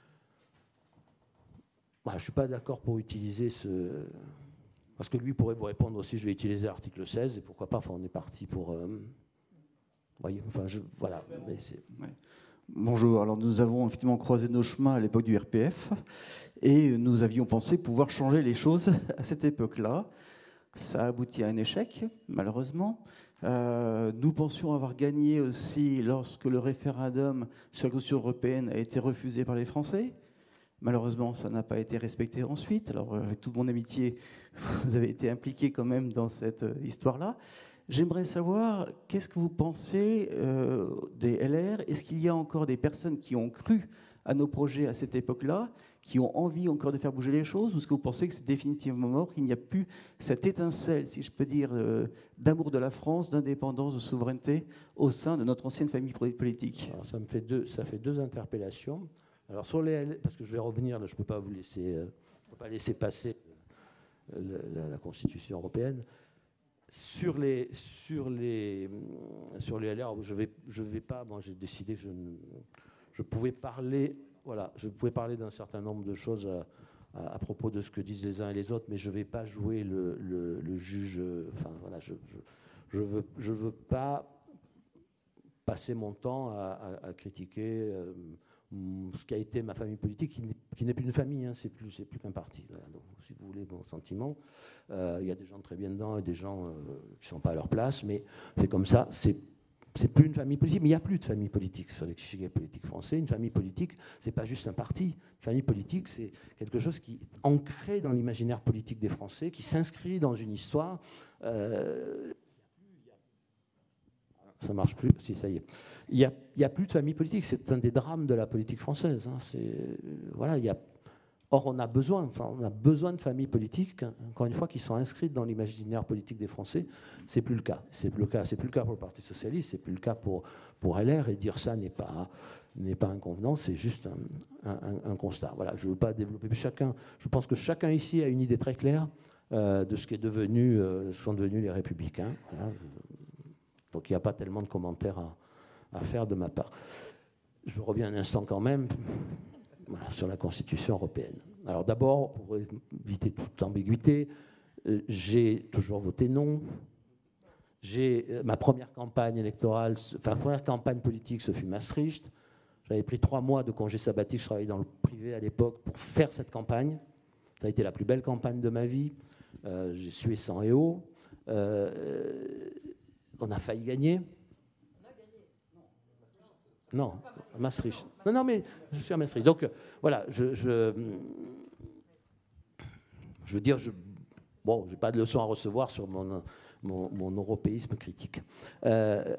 voilà, je ne suis pas d'accord pour utiliser ce... Parce que lui pourrait vous répondre aussi, je vais utiliser l'article seize, et pourquoi pas, enfin, on est parti pour... Euh, voyez, enfin, je, voilà. Mais c'est... Ouais. Bonjour, alors nous avons effectivement croisé nos chemins à l'époque du R P F, et nous avions pensé pouvoir changer les choses à cette époque-là. Ça a abouti à un échec, malheureusement. Euh, nous pensions avoir gagné aussi lorsque le référendum sur la Constitution européenne a été refusé par les Français. Malheureusement, ça n'a pas été respecté ensuite. Alors, avec toute mon amitié, vous avez été impliqué quand même dans cette histoire-là. J'aimerais savoir, qu'est-ce que vous pensez euh, des L R? Est-ce qu'il y a encore des personnes qui ont cru à nos projets à cette époque-là, qui ont envie encore de faire bouger les choses, ou est-ce que vous pensez que c'est définitivement mort, qu'il n'y a plus cette étincelle, si je peux dire, euh, d'amour de la France, d'indépendance, de souveraineté au sein de notre ancienne famille politique? Alors, ça me fait deux, ça fait deux interpellations. Alors sur les, parce que je vais revenir, là, je ne peux pas vous laisser, euh, je peux pas laisser passer euh, la, la Constitution européenne. Sur les, sur les, sur les L R, je vais, je vais pas. Bon, j'ai décidé que je, je pouvais parler. Voilà, je pouvais parler d'un certain nombre de choses à, à, à propos de ce que disent les uns et les autres, mais je ne vais pas jouer le, le, le juge. Enfin, voilà, je, je, je veux, je veux pas passer mon temps à, à, à critiquer euh, ce qu'a été ma famille politique, qui n'est plus une famille, hein, c'est plus, c'est plus qu'un parti. Voilà. Donc, si vous voulez mon sentiment, euh, il y a des gens très bien dedans et des gens euh, qui ne sont pas à leur place, mais c'est comme ça. C'est c'est plus une famille politique, mais il n'y a plus de famille politique sur l'échiquier politique français. Une famille politique, c'est pas juste un parti. Une famille politique, c'est quelque chose qui est ancré dans l'imaginaire politique des Français, qui s'inscrit dans une histoire. Euh, ça marche plus, si ça y est. Il n'y a, a plus de famille politique. C'est un des drames de la politique française. Hein. C'est, voilà, il y a, or, on a besoin, enfin, on a besoin de familles politiques, encore une fois, qui sont inscrites dans l'imaginaire politique des Français. C'est plus le cas. C'est plus le cas. C'est plus le cas pour le Parti socialiste. C'est plus le cas pour pour L R. Et dire ça n'est pas n'est pas inconvenant. C'est juste un, un, un constat. Voilà. Je ne veux pas développer. Chacun. Je pense que chacun ici a une idée très claire euh, de ce qui est devenu, euh, sont devenus les Républicains. Voilà. Donc il n'y a pas tellement de commentaires à, à faire de ma part. Je reviens un instant quand même. Voilà, sur la Constitution européenne. Alors d'abord, pour éviter toute ambiguïté, euh, j'ai toujours voté non. J'ai, euh, ma première campagne électorale, enfin ma première campagne politique, ce fut Maastricht. J'avais pris trois mois de congé sabbatique, je travaillais dans le privé à l'époque pour faire cette campagne. Ça a été la plus belle campagne de ma vie. Euh, j'ai sué sang et eau. Euh, on a failli gagner. Non, Maastricht. Non, non, mais je suis à Maastricht. Donc, euh, voilà, je, je, je veux dire, je, bon, je n'ai pas de leçon à recevoir sur mon, mon, mon européisme critique. Euh,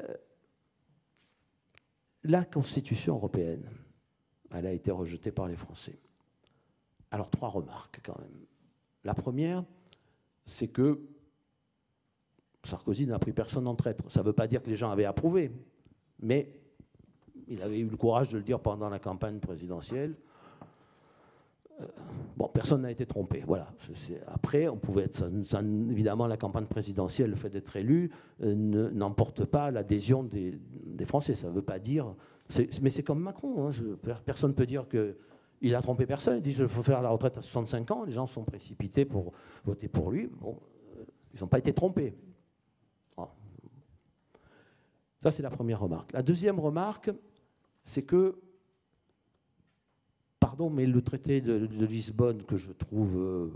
la Constitution européenne, elle a été rejetée par les Français. Alors, trois remarques quand même. La première, c'est que Sarkozy n'a pris personne en traître. Ça ne veut pas dire que les gens avaient approuvé, mais il avait eu le courage de le dire pendant la campagne présidentielle. Euh, bon, personne n'a été trompé. Voilà. C'est, après, on pouvait être. Ça, ça, évidemment, la campagne présidentielle, le fait d'être élu, euh, ne, n'emporte pas l'adhésion des, des Français. Ça ne veut pas dire. C'est, mais c'est comme Macron. Hein, je, personne ne peut dire qu'il a trompé personne. Il dit qu'il faut faire la retraite à soixante-cinq ans. Les gens sont précipités pour voter pour lui. Bon, euh, ils n'ont pas été trompés. Oh. Ça, c'est la première remarque. La deuxième remarque, c'est que, pardon, mais le traité de, de Lisbonne, que je trouve euh,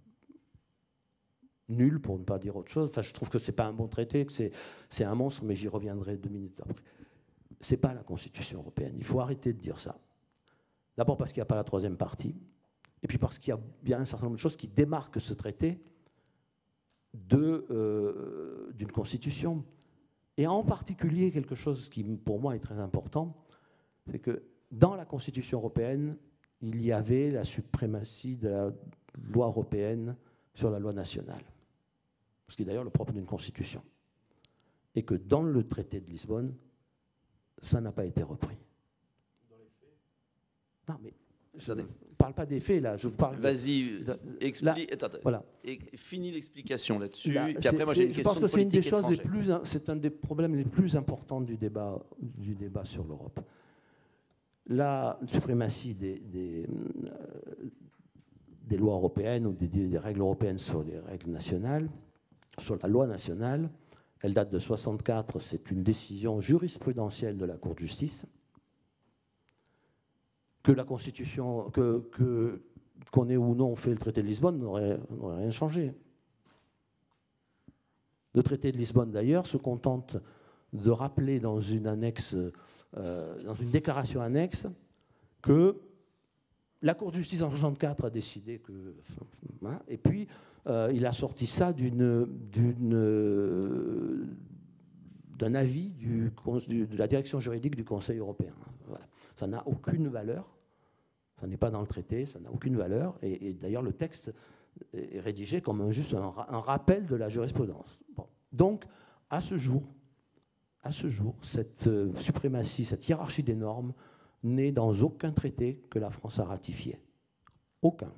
nul, pour ne pas dire autre chose, enfin, je trouve que ce n'est pas un bon traité, que c'est, c'est un monstre, mais j'y reviendrai deux minutes après. Ce n'est pas la Constitution européenne. Il faut arrêter de dire ça. D'abord parce qu'il n'y a pas la troisième partie, et puis parce qu'il y a bien un certain nombre de choses qui démarquent ce traité de, euh, d'une constitution. Et en particulier, quelque chose qui pour moi est très important, c'est que dans la Constitution européenne, il y avait la suprématie de la loi européenne sur la loi nationale. Ce qui est d'ailleurs le propre d'une constitution. Et que dans le traité de Lisbonne, ça n'a pas été repris. Dans les faits ? Non, mais je ne parle pas des faits, là. Je vous parle. Vas-y, explique. Attends, attends. Voilà. Et finis l'explication là-dessus. Là, puis après, moi, j'ai une je question pense que de c'est une des politique choses les étrangère. plus, c'est un des problèmes les plus importants du débat, du débat sur l'Europe. La suprématie des, des, euh, des lois européennes ou des, des règles européennes sur les règles nationales, sur la loi nationale, elle date de soixante-quatre, c'est une décision jurisprudentielle de la Cour de justice. Que la Constitution, que, que, qu'on ait ou non fait le traité de Lisbonne n'aurait, n'aurait rien changé. Le traité de Lisbonne, d'ailleurs, se contente de rappeler dans une annexe, euh, dans une déclaration annexe, que la Cour de justice en soixante-quatre a décidé que... Hein, et puis, euh, il a sorti ça d'une, d'une, d'un avis du, de la direction juridique du Conseil européen. Voilà. Ça n'a aucune valeur. Ça n'est pas dans le traité, ça n'a aucune valeur. Et, et d'ailleurs, le texte est rédigé comme un, juste un, un rappel de la jurisprudence. Bon. Donc, à ce jour, à ce jour, cette euh, suprématie, cette hiérarchie des normes n'est dans aucun traité que la France a ratifié. Aucun.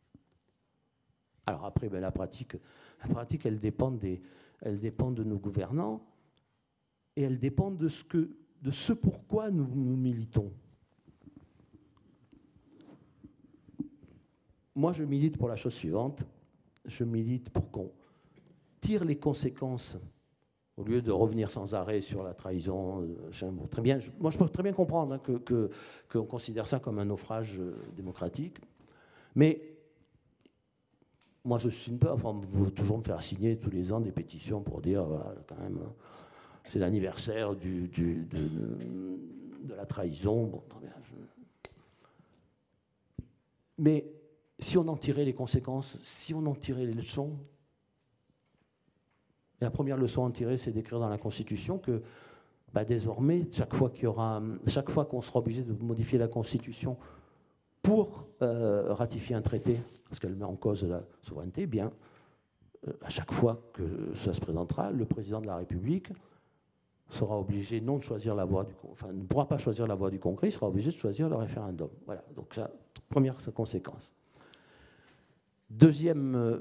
Alors après, ben, la pratique, la pratique, elle dépend des, elle dépend de nos gouvernants et elle dépend de ce que, de ce pourquoi nous, nous militons. Moi, je milite pour la chose suivante. Je milite pour qu'on tire les conséquences au lieu de revenir sans arrêt sur la trahison. Euh, très bien, je, moi, je peux très bien comprendre hein, que, que, qu'on considère ça comme un naufrage euh, démocratique. Mais moi, je signe pas. Enfin, vous pouvez toujours me faire signer tous les ans des pétitions pour dire, voilà, quand même, c'est l'anniversaire du, du, de, de la trahison. Bon, très bien, je... Mais si on en tirait les conséquences, si on en tirait les leçons, et la première leçon à en tirer, c'est d'écrire dans la Constitution que bah, désormais, chaque fois qu'il y aura, chaque fois qu'on sera obligé de modifier la Constitution pour euh, ratifier un traité, parce qu'elle met en cause la souveraineté, eh bien, euh, à chaque fois que ça se présentera, le président de la République sera obligé non de choisir la voie du, enfin, ne pourra pas choisir la voie du Congrès, il sera obligé de choisir le référendum. Voilà. Donc, ça, première conséquence. Deuxième. Euh,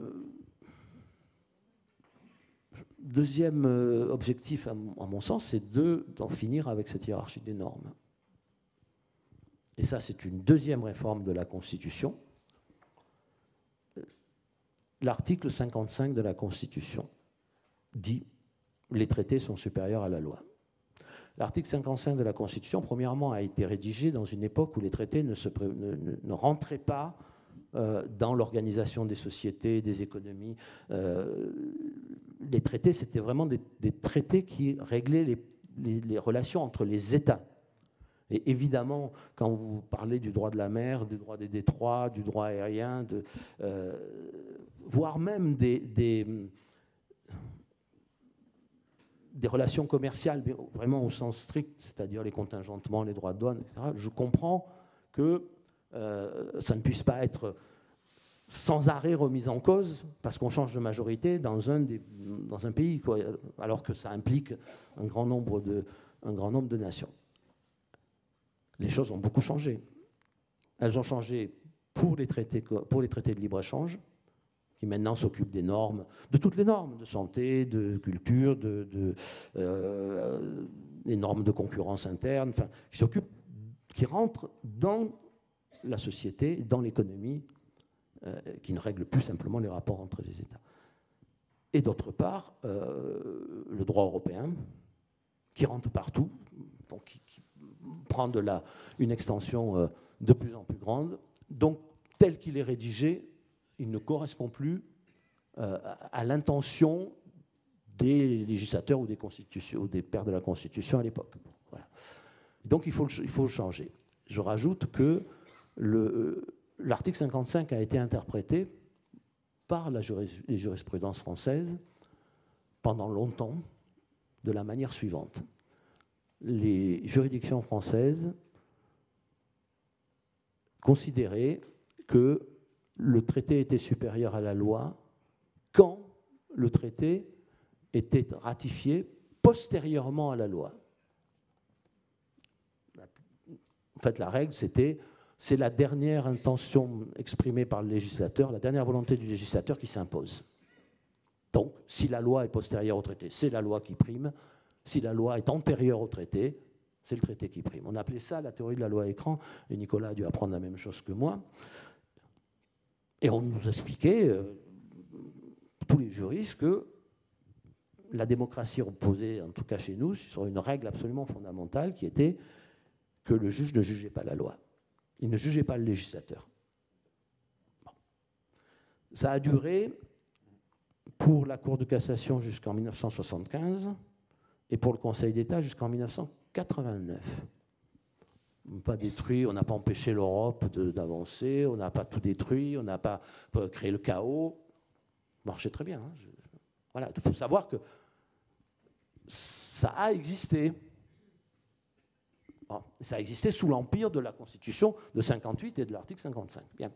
Deuxième objectif, à mon sens, c'est de, d'en finir avec cette hiérarchie des normes. Et ça, c'est une deuxième réforme de la Constitution. L'article cinquante-cinq de la Constitution dit « Les traités sont supérieurs à la loi ». L'article cinquante-cinq de la Constitution, premièrement, a été rédigé dans une époque où les traités ne, se, ne, ne, ne rentraient pas euh, dans l'organisation des sociétés, des économies. Euh, les traités, c'était vraiment des, des traités qui réglaient les, les, les relations entre les États. Et évidemment, quand vous parlez du droit de la mer, du droit des détroits, du droit aérien, de, euh, voire même des, des, des relations commerciales, vraiment au sens strict, c'est-à-dire les contingentements, les droits de douane, et cetera, je comprends que euh, ça ne puisse pas être sans arrêt remise en cause parce qu'on change de majorité dans un, des, dans un pays, quoi, alors que ça implique un grand nombre de, un grand nombre de nations. Les choses ont beaucoup changé. Elles ont changé pour les traités, pour les traités de libre-échange, qui maintenant s'occupent des normes, de toutes les normes, de santé, de culture, de, de, euh, les normes de concurrence interne, enfin, qui s'occupent, qui rentrent dans la société, dans l'économie, Euh, qui ne règle plus simplement les rapports entre les États. Et d'autre part, euh, le droit européen, qui rentre partout, donc qui, qui prend de la, une extension euh, de plus en plus grande. Donc, tel qu'il est rédigé, il ne correspond plus euh, à, à l'intention des législateurs ou des, constitutions, ou des pères de la Constitution à l'époque. Voilà. Donc, il faut, le, il faut le changer. Je rajoute que le... L'article cinquante-cinq a été interprété par la juris, les jurisprudences françaises pendant longtemps de la manière suivante. Les juridictions françaises considéraient que le traité était supérieur à la loi quand le traité était ratifié postérieurement à la loi. En fait, la règle, c'était c'est la dernière intention exprimée par le législateur, la dernière volonté du législateur qui s'impose. Donc, si la loi est postérieure au traité, c'est la loi qui prime. Si la loi est antérieure au traité, c'est le traité qui prime. On appelait ça la théorie de la loi écran, et Nicolas a dû apprendre la même chose que moi. Et on nous expliquait, euh, tous les juristes, que la démocratie reposait, en tout cas chez nous, sur une règle absolument fondamentale qui était que le juge ne jugeait pas la loi. Il ne jugeait pas le législateur. Bon. Ça a duré pour la Cour de cassation jusqu'en mille neuf cent soixante-quinze et pour le Conseil d'État jusqu'en mille neuf cent quatre-vingt-neuf. On n'a pas détruit, on n'a pas empêché l'Europe d'avancer, on n'a pas tout détruit, on n'a pas créé le chaos. Ça marchait très bien. Hein. Je, voilà, il faut savoir que ça a existé. Bon, ça a existé sous l'empire de la Constitution de cinquante-huit et de l'article cinquante-cinq. Bien.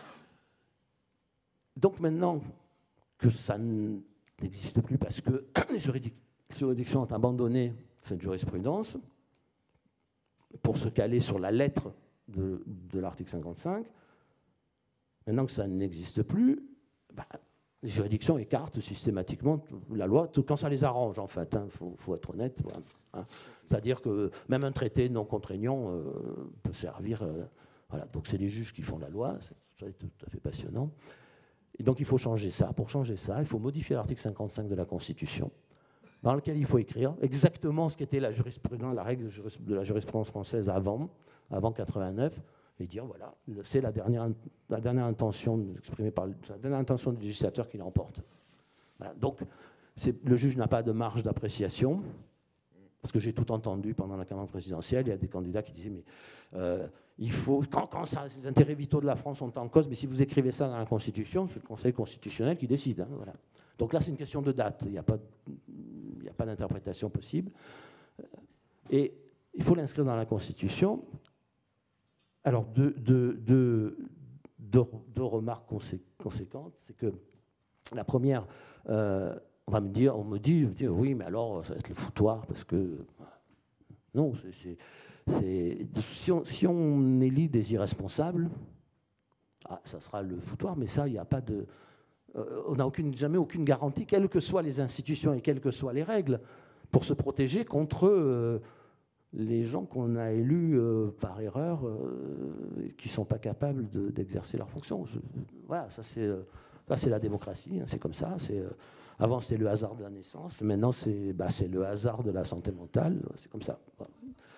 Donc maintenant que ça n'existe plus parce que les juridictions ont abandonné cette jurisprudence pour se caler sur la lettre de, de l'article cinquante-cinq, maintenant que ça n'existe plus, bah, les juridictions écartent systématiquement la loi, quand ça les arrange en fait, il hein, faut, faut être honnête. Voilà, hein. C'est-à-dire que même un traité non contraignant euh, peut servir. Euh, voilà. Donc c'est les juges qui font la loi, c'est tout à fait passionnant. Et donc il faut changer ça. Pour changer ça, il faut modifier l'article cinquante-cinq de la Constitution, dans lequel il faut écrire exactement ce qu'était la jurisprudence, la règle de la jurisprudence française avant, avant quatre-vingt-neuf, et dire voilà, c'est la dernière, la dernière intention exprimée par la dernière intention du législateur qui l'emporte. Voilà. Donc le juge n'a pas de marge d'appréciation, parce que j'ai tout entendu pendant la campagne présidentielle, il y a des candidats qui disaient mais euh, il faut quand, quand ça, les intérêts vitaux de la France sont en cause, mais si vous écrivez ça dans la Constitution, c'est le Conseil constitutionnel qui décide. Hein, voilà. Donc là, c'est une question de date. Il n'y a pas, il n'y a pas d'interprétation possible. Et il faut l'inscrire dans la Constitution. Alors, deux, deux, deux, deux, deux remarques consé conséquentes. C'est que la première, euh, on va me dire, on me dit, me dit, oui, mais alors, ça va être le foutoir, parce que... Non, c'est... Si on, si on élit des irresponsables, ah, ça sera le foutoir, mais ça, il n'y a pas de... Euh, on n'a aucune, jamais aucune garantie, quelles que soient les institutions et quelles que soient les règles, pour se protéger contre euh, les gens qu'on a élus euh, par erreur, euh, qui ne sont pas capables d'exercer de, leurs fonctions. Je, voilà, ça c'est euh, la démocratie, hein, c'est comme ça. Euh, avant, c'était le hasard de la naissance, maintenant, c'est bah, le hasard de la santé mentale, c'est comme ça. Voilà.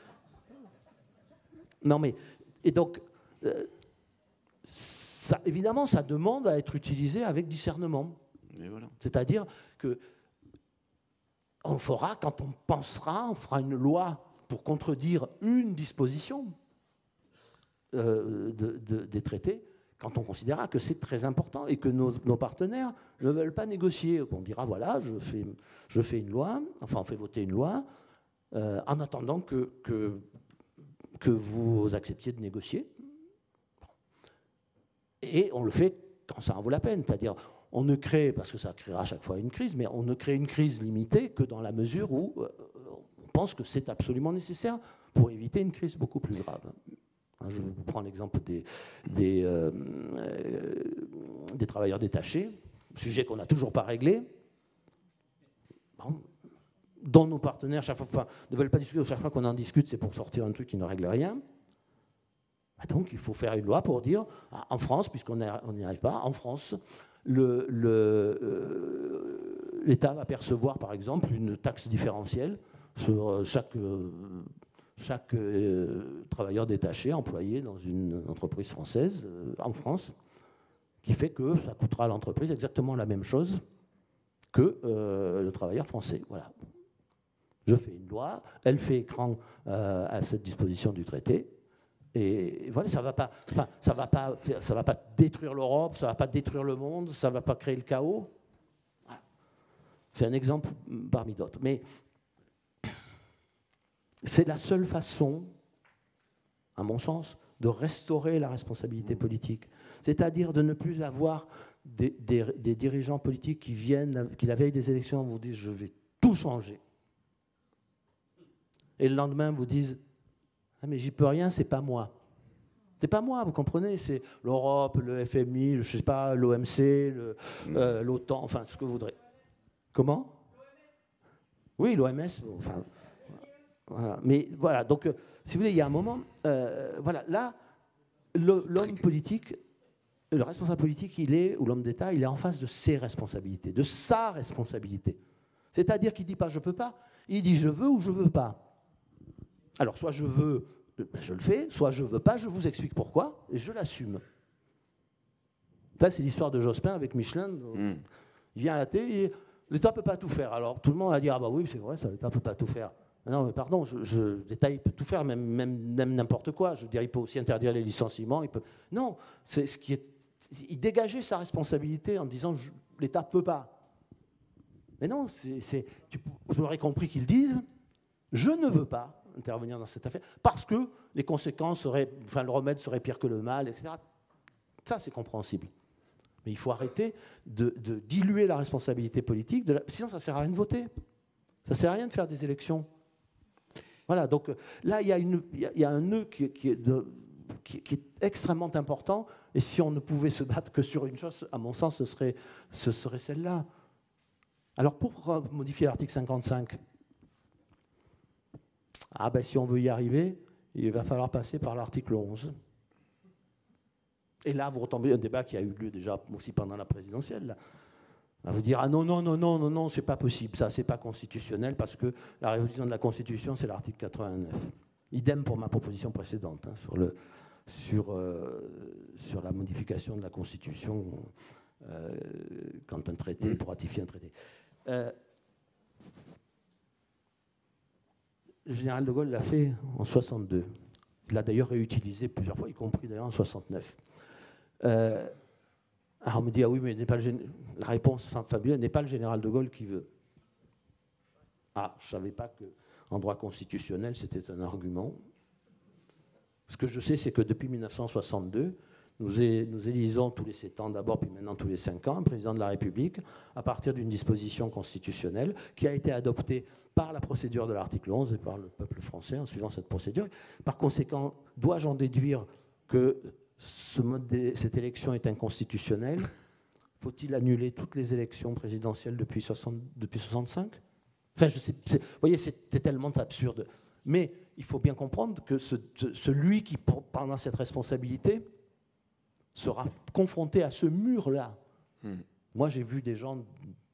Non, mais... Et donc... Euh, Ça, évidemment, ça demande à être utilisé avec discernement. Voilà. C'est-à-dire que on fera, quand on pensera, on fera une loi pour contredire une disposition euh, de, de, des traités, quand on considérera que c'est très important et que nos, nos partenaires ne veulent pas négocier. On dira, voilà, je fais, je fais une loi, enfin on fait voter une loi, euh, en attendant que, que, que vous acceptiez de négocier. Et on le fait quand ça en vaut la peine. C'est-à-dire, on ne crée, parce que ça créera à chaque fois une crise, mais on ne crée une crise limitée que dans la mesure où euh, on pense que c'est absolument nécessaire pour éviter une crise beaucoup plus grave. Je prends l'exemple des, des, euh, euh, des travailleurs détachés, sujet qu'on n'a toujours pas réglé, bon, dont nos partenaires chaque fois, enfin, ne veulent pas discuter. Chaque fois qu'on en discute, c'est pour sortir un truc qui ne règle rien. Donc il faut faire une loi pour dire, ah, en France, puisqu'on n'y arrive pas, en France, l'État euh, va percevoir, par exemple, une taxe différentielle sur chaque, euh, chaque euh, travailleur détaché employé dans une entreprise française, euh, en France, qui fait que ça coûtera à l'entreprise exactement la même chose que euh, le travailleur français. Voilà. Je fais une loi, elle fait écran euh, à cette disposition du traité, Et voilà, ça ne va pas, enfin, ça va pas, ça va pas détruire l'Europe, ça ne va pas détruire le monde, ça ne va pas créer le chaos. Voilà. C'est un exemple parmi d'autres. Mais c'est la seule façon, à mon sens, de restaurer la responsabilité politique. C'est-à-dire de ne plus avoir des, des, des dirigeants politiques qui viennent, qui la veille des élections vous disent « je vais tout changer ». Et le lendemain vous disent « ah mais j'y peux rien, c'est pas moi ». C'est pas moi, vous comprenez, c'est l'Europe, le F M I, je sais pas, l'O M C, euh, l'OTAN, enfin ce que vous voudrez. Comment ? Oui, l'O M S, enfin... Voilà. Mais voilà, donc, euh, si vous voulez, il y a un moment, euh, voilà, là, le, l'homme politique, le responsable politique, il est, ou l'homme d'État, il est en face de ses responsabilités, de sa responsabilité. C'est-à-dire qu'il ne dit pas « je ne peux pas », il dit « je veux » ou « je ne veux pas ». Alors, soit je veux, ben je le fais, soit je ne veux pas, je vous explique pourquoi, et je l'assume. Ça, c'est l'histoire de Jospin avec Michelin. Mm. Il vient à la télé, et l'État ne peut pas tout faire. Alors, tout le monde va dire « ah bah oui, c'est vrai, l'État ne peut pas tout faire ». Non, mais pardon, je, je, l'État, il peut tout faire, même, même, même n'importe quoi. Je veux dire, il peut aussi interdire les licenciements. Il peut... Non, c'est ce qui est... il dégageait sa responsabilité en disant « l'État ne peut pas ». Mais non, c'est, c'est... Tu... j'aurais compris qu'ils disent « je ne veux pas intervenir dans cette affaire parce que les conséquences seraient... enfin, le remède serait pire que le mal, et cetera » Ça, c'est compréhensible. Mais il faut arrêter de, de diluer la responsabilité politique. De la... Sinon, ça ne sert à rien de voter. Ça ne sert à rien de faire des élections. Voilà, donc là, il y a, une, il y a, il y a un nœud qui, qui, est de, qui, qui est extrêmement important, et si on ne pouvait se battre que sur une chose, à mon sens, ce serait, ce serait celle-là. Alors, pour modifier l'article cinquante-cinq, ah ben, si on veut y arriver, il va falloir passer par l'article onze. Et là, vous retombez un débat qui a eu lieu déjà aussi pendant la présidentielle, là. À vous dire, ah non, non, non, non, non, non, c'est pas possible, ça, c'est pas constitutionnel, parce que la révision de la Constitution, c'est l'article quatre-vingt-neuf. Idem pour ma proposition précédente, hein, sur, le, sur, euh, sur la modification de la Constitution euh, quand un traité, pour ratifier un traité. Euh, le général de Gaulle l'a fait en soixante-deux. Il l'a d'ailleurs réutilisé plusieurs fois, y compris d'ailleurs en soixante-neuf. Euh, Alors on me dit, ah oui, mais n'est pas le gén... la réponse fabuleuse n'est pas le général de Gaulle qui veut. Ah, je ne savais pas qu'en droit constitutionnel, c'était un argument. Ce que je sais, c'est que depuis mille neuf cent soixante-deux, nous, é... nous élisons tous les sept ans d'abord, puis maintenant tous les cinq ans, un président de la République, à partir d'une disposition constitutionnelle qui a été adoptée par la procédure de l'article onze et par le peuple français en suivant cette procédure. Par conséquent, dois-je en déduire que Ce mode de, cette élection est inconstitutionnelle? Faut-il annuler toutes les élections présidentielles depuis, soixante, depuis soixante-cinq? Enfin, je sais, c'est, vous voyez, c'est tellement absurde. Mais il faut bien comprendre que ce, ce, celui qui, pendant cette responsabilité, sera confronté à ce mur-là. Mmh. Moi, j'ai vu des gens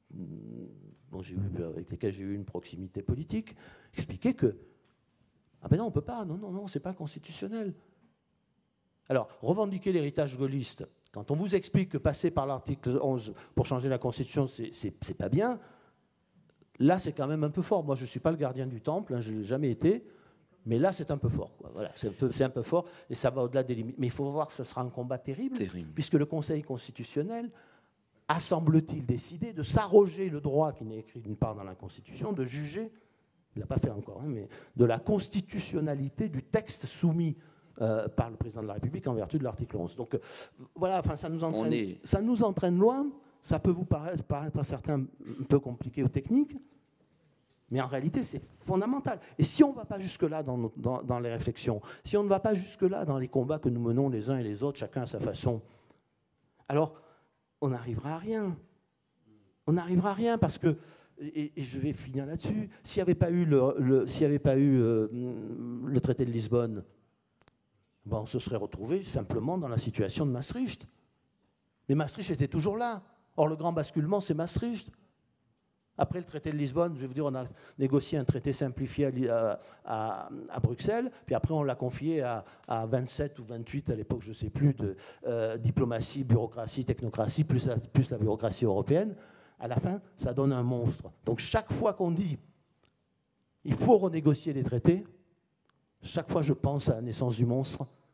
dont j'ai eu, avec lesquels j'ai eu une proximité politique expliquer que ah ben non, on ne peut pas, non, non, non, c'est pas constitutionnel. Alors, revendiquer l'héritage gaulliste, quand on vous explique que passer par l'article onze pour changer la Constitution, c'est, c'est, c'est pas bien, là, c'est quand même un peu fort. Moi, je ne suis pas le gardien du temple, hein, je ne l'ai jamais été, mais là, c'est un peu fort, quoi. Voilà, c'est un peu, c'est un peu fort, et ça va au-delà des limites. Mais il faut voir que ce sera un combat terrible, terrible, puisque le Conseil constitutionnel a, semble-t-il, décidé de s'arroger le droit qui n'est écrit d'une part dans la Constitution, de juger, il ne l'a pas fait encore, hein, mais de la constitutionnalité du texte soumis Euh, par le président de la République en vertu de l'article onze. Donc euh, voilà, enfin, ça nous entraîne, est... ça nous entraîne loin. Ça peut vous paraître, paraître à certains un peu compliqué ou technique, mais en réalité, c'est fondamental. Et si on ne va pas jusque-là dans, nos, dans, dans les réflexions, si on ne va pas jusque-là dans les combats que nous menons les uns et les autres, chacun à sa façon, alors on n'arrivera à rien. On n'arrivera à rien parce que, et, et je vais finir là-dessus, s'il n'y avait pas eu le, le, s'il n'y avait pas eu euh, le traité de Lisbonne, ben, on se serait retrouvé simplement dans la situation de Maastricht. Mais Maastricht était toujours là. Or, le grand basculement, c'est Maastricht. Après le traité de Lisbonne, je vais vous dire, on a négocié un traité simplifié à, à, à Bruxelles, puis après on l'a confié à, à vingt-sept ou vingt-huit, à l'époque, je ne sais plus, de euh, diplomatie, bureaucratie, technocratie, plus la, plus la bureaucratie européenne. À la fin, ça donne un monstre. Donc chaque fois qu'on dit il faut renégocier les traités, chaque fois je pense à la naissance du monstre,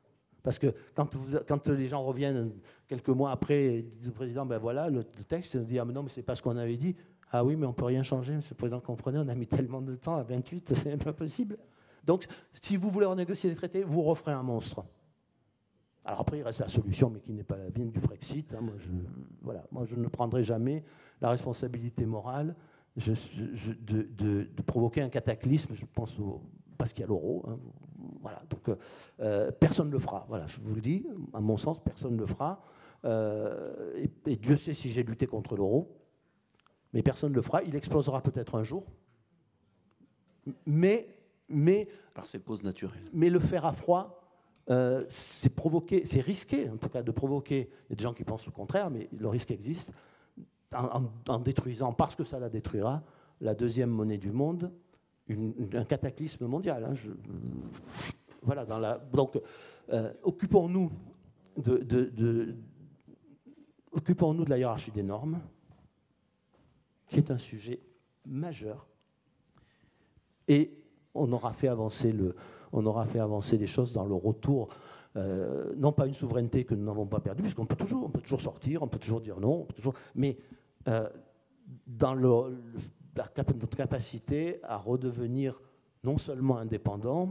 Parce que quand, vous, quand les gens reviennent quelques mois après et disent au président, ben voilà, le, le texte, on dit, ah mais non, mais c'est pas ce qu'on avait dit. Ah oui, mais on ne peut rien changer, monsieur le président, comprenez, on a mis tellement de temps à vingt-huit, c'est pas possible. Donc, si vous voulez renégocier les traités, vous referez un monstre. Alors après, il reste la solution, mais qui n'est pas la mienne, du Frexit. Hein. Moi, je, voilà, moi, je ne prendrai jamais la responsabilité morale je, je, de, de, de provoquer un cataclysme, je pense, au, parce qu'il y a l'euro. Hein. Voilà, donc euh, personne ne le fera. Voilà, je vous le dis, à mon sens, personne ne le fera. Euh, et, et Dieu sait si j'ai lutté contre l'euro, mais personne ne le fera. Il explosera peut-être un jour, mais, mais par ses causes naturelles. Mais le fer à froid, euh, c'est provoquer, c'est risqué, en tout cas, de provoquer. Il y a des gens qui pensent le contraire, mais le risque existe en, en, en détruisant, parce que ça la détruira, la deuxième monnaie du monde. Une, un cataclysme mondial. Hein, je, voilà, dans la, donc, euh, occupons-nous de, de, de, occupons-nous de la hiérarchie des normes, qui est un sujet majeur. Et on aura fait avancer, le, on aura fait avancer les choses dans le retour, euh, non pas une souveraineté que nous n'avons pas perdue, puisqu'on peut toujours, on peut toujours sortir, on peut toujours dire non, on peut toujours, mais euh, dans le, le La cap- notre capacité à redevenir non seulement indépendant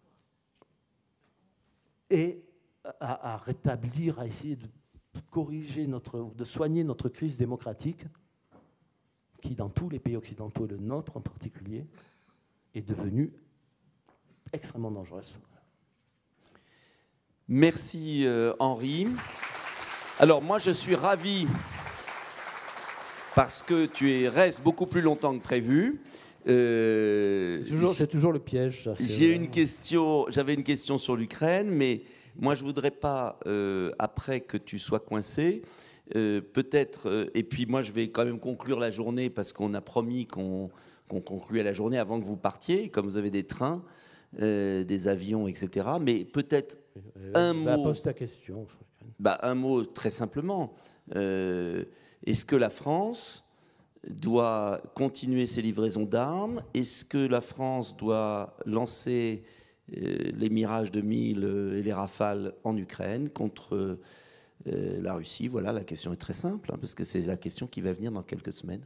et à, à rétablir, à essayer de corriger notre, de soigner notre crise démocratique, qui dans tous les pays occidentaux, le nôtre en particulier, est devenue extrêmement dangereuse. Merci euh, Henri. Alors moi je suis ravi parce que tu es, restes beaucoup plus longtemps que prévu. Euh, c'est, toujours, c'est toujours le piège. Ça, j'ai une question, j'avais une question sur l'Ukraine, mais moi je ne voudrais pas, euh, après que tu sois coincé, euh, peut-être, euh, et puis moi je vais quand même conclure la journée parce qu'on a promis qu'on, qu'on concluait la journée avant que vous partiez, comme vous avez des trains, euh, des avions, et cetera. Mais peut-être euh, un bah, mot... Pose ta question. Bah, un mot très simplement. Euh, Est-ce que la France doit continuer ses livraisons d'armes? Est-ce que la France doit lancer euh, les Mirage deux mille et les Rafales en Ukraine contre euh, la Russie? Voilà, la question est très simple, hein, parce que c'est la question qui va venir dans quelques semaines.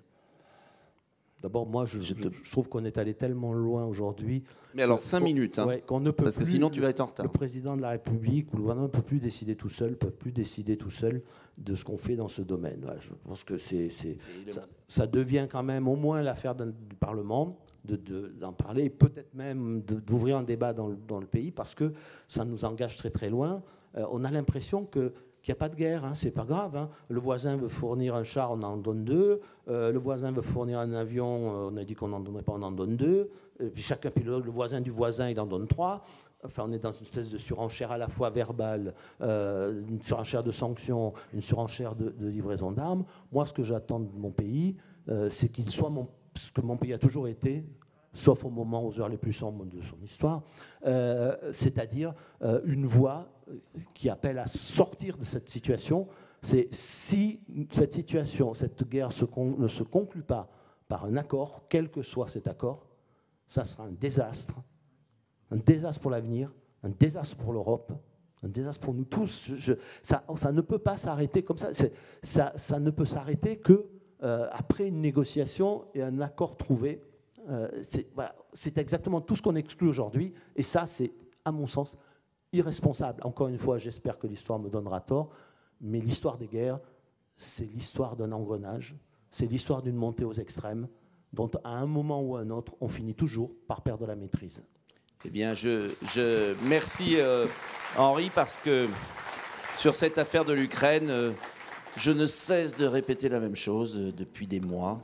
D'abord, moi, je, je, te... je trouve qu'on est allé tellement loin aujourd'hui. Mais alors, cinq minutes, hein, ouais, qu'on ne peut parce que plus, sinon tu vas être en retard. Le président de la République ou le gouvernement ne peut plus décider tout seul, ne peuvent plus décider tout seul de ce qu'on fait dans ce domaine. Voilà, je pense que c'est, c'est, ça, ça devient quand même au moins l'affaire d'un, du Parlement de, de, d'en parler, et peut-être même de, d'ouvrir un débat dans le, dans le pays, parce que ça nous engage très très loin. Euh, on a l'impression que qu'il n'y a pas de guerre, hein, c'est pas grave. Hein. Le voisin veut fournir un char, on en donne deux. Euh, le voisin veut fournir un avion, euh, on a dit qu'on n'en donnerait pas, on en donne deux. Et puis chacun, puis le, le voisin du voisin, il en donne trois. Enfin, on est dans une espèce de surenchère à la fois verbale, euh, une surenchère de sanctions, une surenchère de, de livraison d'armes. Moi, ce que j'attends de mon pays, euh, c'est qu'il soit mon, ce que mon pays a toujours été, sauf au moment, aux heures les plus sombres de son histoire, euh, c'est-à-dire euh, une voix qui appelle à sortir de cette situation. C'est si cette situation, cette guerre se con, ne se conclut pas par un accord, quel que soit cet accord, ça sera un désastre, un désastre pour l'avenir, un désastre pour l'Europe, un désastre pour nous tous. Je, je, ça, ça ne peut pas s'arrêter comme ça. C'est, ça, ça ne peut s'arrêter que euh, après une négociation et un accord trouvé. Euh, c'est, voilà, c'est exactement tout ce qu'on exclut aujourd'hui, et ça, c'est, à mon sens, irresponsable. Encore une fois, j'espère que l'histoire me donnera tort, mais l'histoire des guerres, c'est l'histoire d'un engrenage, c'est l'histoire d'une montée aux extrêmes, dont à un moment ou à un autre, on finit toujours par perdre la maîtrise. Eh bien, je, je merci euh, Henri, parce que sur cette affaire de l'Ukraine, euh, je ne cesse de répéter la même chose euh, depuis des mois.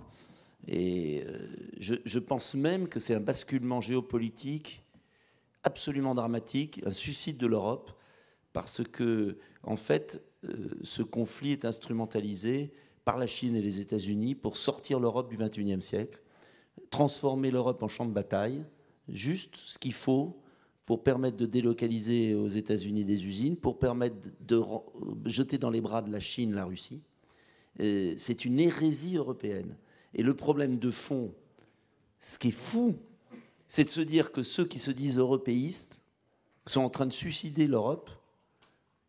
Et euh, je, je pense même que c'est un basculement géopolitique absolument dramatique, un suicide de l'Europe, parce que, en fait, euh, ce conflit est instrumentalisé par la Chine et les États-Unis pour sortir l'Europe du vingt et unième siècle, transformer l'Europe en champ de bataille, juste ce qu'il faut pour permettre de délocaliser aux États-Unis des usines, pour permettre de jeter dans les bras de la Chine la Russie. Et c'est une hérésie européenne. Et le problème de fond, ce qui est fou, c'est de se dire que ceux qui se disent européistes sont en train de suicider l'Europe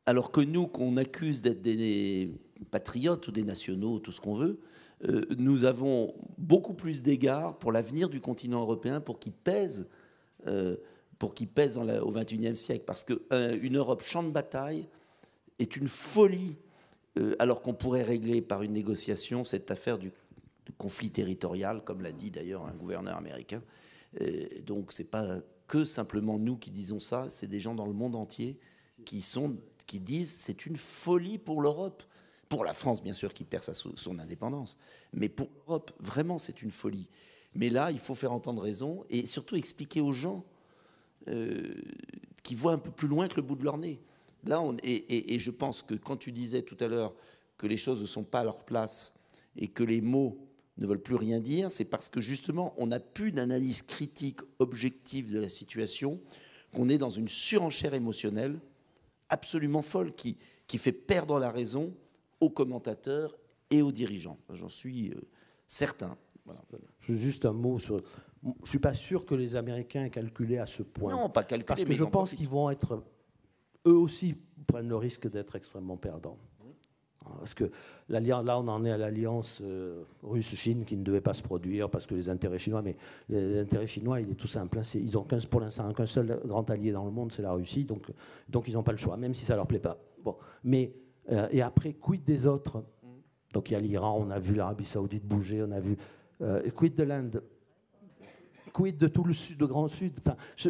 alors que nous, qu'on accuse d'être des patriotes ou des nationaux, tout ce qu'on veut, euh, nous avons beaucoup plus d'égards pour l'avenir du continent européen, pour qu'il pèse, euh, pour qu'il pèse dans la, au vingt et unième siècle. Parce qu'une euh, Europe champ de bataille est une folie, euh, alors qu'on pourrait régler par une négociation cette affaire du, du conflit territorial, comme l'a dit d'ailleurs un gouverneur américain. Et donc c'est pas que simplement nous qui disons ça, c'est des gens dans le monde entier qui, sont, qui disent c'est une folie pour l'Europe. Pour la France, bien sûr, qui perd sa, son indépendance. Mais pour l'Europe, vraiment, c'est une folie. Mais là, il faut faire entendre raison et surtout expliquer aux gens euh, qui voient un peu plus loin que le bout de leur nez. Là, on, et, et, et je pense que quand tu disais tout à l'heure que les choses ne sont pas à leur place et que les mots ne veulent plus rien dire, c'est parce que justement, on n'a plus d'analyse critique objective de la situation, qu'on est dans une surenchère émotionnelle absolument folle qui, qui fait perdre la raison aux commentateurs et aux dirigeants. J'en suis euh, certain. Voilà. Juste un mot sur... Je ne suis pas sûr que les Américains aient calculé à ce point. Non, pas calculé, parce que mais je pense qu'ils vont être... Eux aussi prennent le risque d'être extrêmement perdants. Parce que là, on en est à l'alliance euh, russe-Chine qui ne devait pas se produire parce que les intérêts chinois... Mais les intérêts chinois, il est tout simple. Hein, ils ont pour l'instant qu'un seul grand allié dans le monde, c'est la Russie. Donc, donc ils n'ont pas le choix, même si ça ne leur plaît pas. Bon, mais... Euh, et après, quid des autres? Donc il y a l'Iran, on a vu l'Arabie Saoudite bouger, on a vu... Euh, quid de l'Inde? Quid de tout le sud, le Grand Sud? Enfin, je,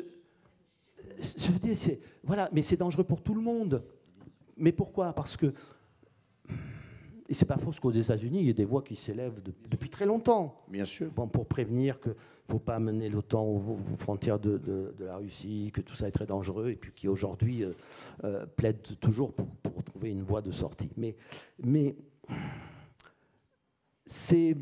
je veux dire, c'est... Voilà, mais c'est dangereux pour tout le monde. Mais pourquoi? Parce que... Et c'est pas faux qu'aux États-Unis, il y a des voix qui s'élèvent de, depuis très longtemps. Bien sûr. Bon, pour prévenir qu'il ne faut pas amener l'OTAN aux, aux frontières de, de, de la Russie, que tout ça est très dangereux, et puis qui aujourd'hui euh, euh, plaident toujours pour, pour trouver une voie de sortie. Mais, mais c'est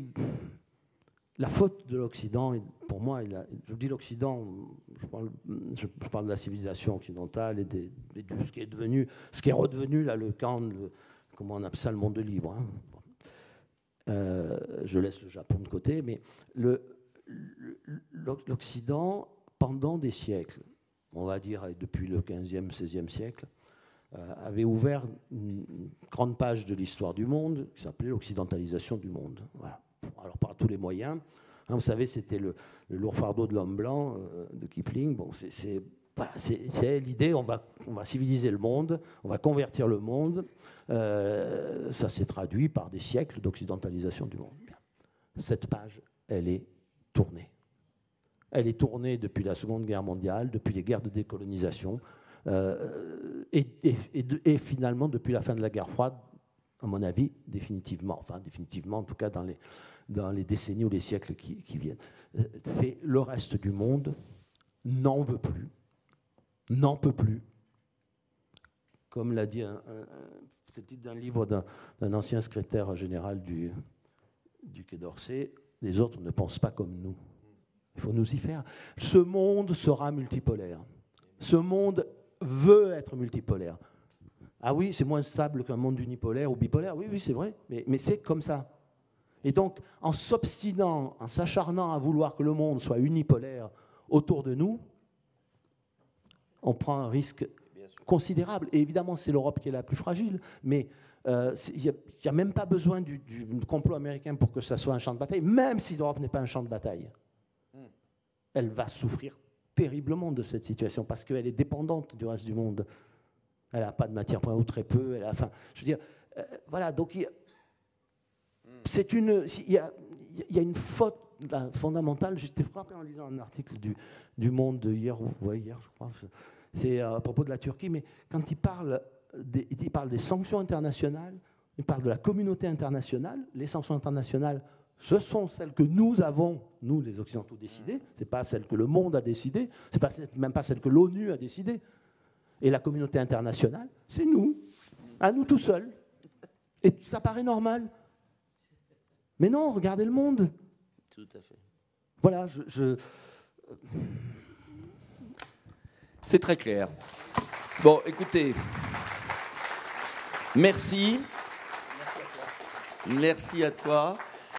la faute de l'Occident. Pour moi, il a, je dis l'Occident, je parle, je, je parle de la civilisation occidentale et, des, et de ce qui est devenu, ce qui est redevenu là, le camp. Le, comment on appelle ça, le monde libre. Hein. Euh, je laisse le Japon de côté, mais le, l'Occident, pendant des siècles, on va dire depuis le quinzième, seizième siècle, euh, avait ouvert une grande page de l'histoire du monde qui s'appelait l'occidentalisation du monde. Voilà. Alors par tous les moyens. Hein, vous savez, c'était le, le lourd fardeau de l'homme blanc euh, de Kipling. Bon, c'est, c'est, voilà, c'est, c'est l'idée, on va, on va civiliser le monde, on va convertir le monde. Euh, ça s'est traduit par des siècles d'occidentalisation du monde. Bien. Cette page, elle est tournée. Elle est tournée depuis la Seconde Guerre mondiale, depuis les guerres de décolonisation, euh, et, et, et, de, et finalement depuis la fin de la guerre froide, à mon avis, définitivement, enfin définitivement, en tout cas dans les, dans les décennies ou les siècles qui, qui viennent. C'est le reste du monde n'en veut plus, n'en peut plus. Comme l'a dit, un, un, c'est le titre d'un livre d'un, d'un ancien secrétaire général du, du Quai d'Orsay, les autres ne pensent pas comme nous. Il faut nous y faire. Ce monde sera multipolaire. Ce monde veut être multipolaire. Ah oui, c'est moins stable qu'un monde unipolaire ou bipolaire. Oui, oui, c'est vrai, mais, mais c'est comme ça. Et donc, en s'obstinant, en s'acharnant à vouloir que le monde soit unipolaire autour de nous, on prend un risque considérable. Et évidemment, c'est l'Europe qui est la plus fragile, mais euh, il n'y a, a même pas besoin du, du complot américain pour que ça soit un champ de bataille, même si l'Europe n'est pas un champ de bataille. Elle va souffrir terriblement de cette situation parce qu'elle est dépendante du reste du monde. Elle n'a pas de matière première ou très peu. Elle a, enfin, je veux dire, euh, voilà. Donc, il y a, c'est une, il y a, il y a une faute là, fondamentale. J'étais frappé en lisant un article du, du Monde de hier, ouais, hier, je crois. C'est à propos de la Turquie, mais quand il parle des, il parle des sanctions internationales, il parle de la communauté internationale. Les sanctions internationales, ce sont celles que nous avons, nous les Occidentaux, décidées. Ce n'est pas celles que le monde a décidées. Ce n'est même pas celles que l'ONU a décidées. Et la communauté internationale, c'est nous, à nous tout seuls. Et ça paraît normal. Mais non, regardez le monde. Tout à fait. Voilà, je... je... C'est très clair. Bon, écoutez, merci. Merci à toi.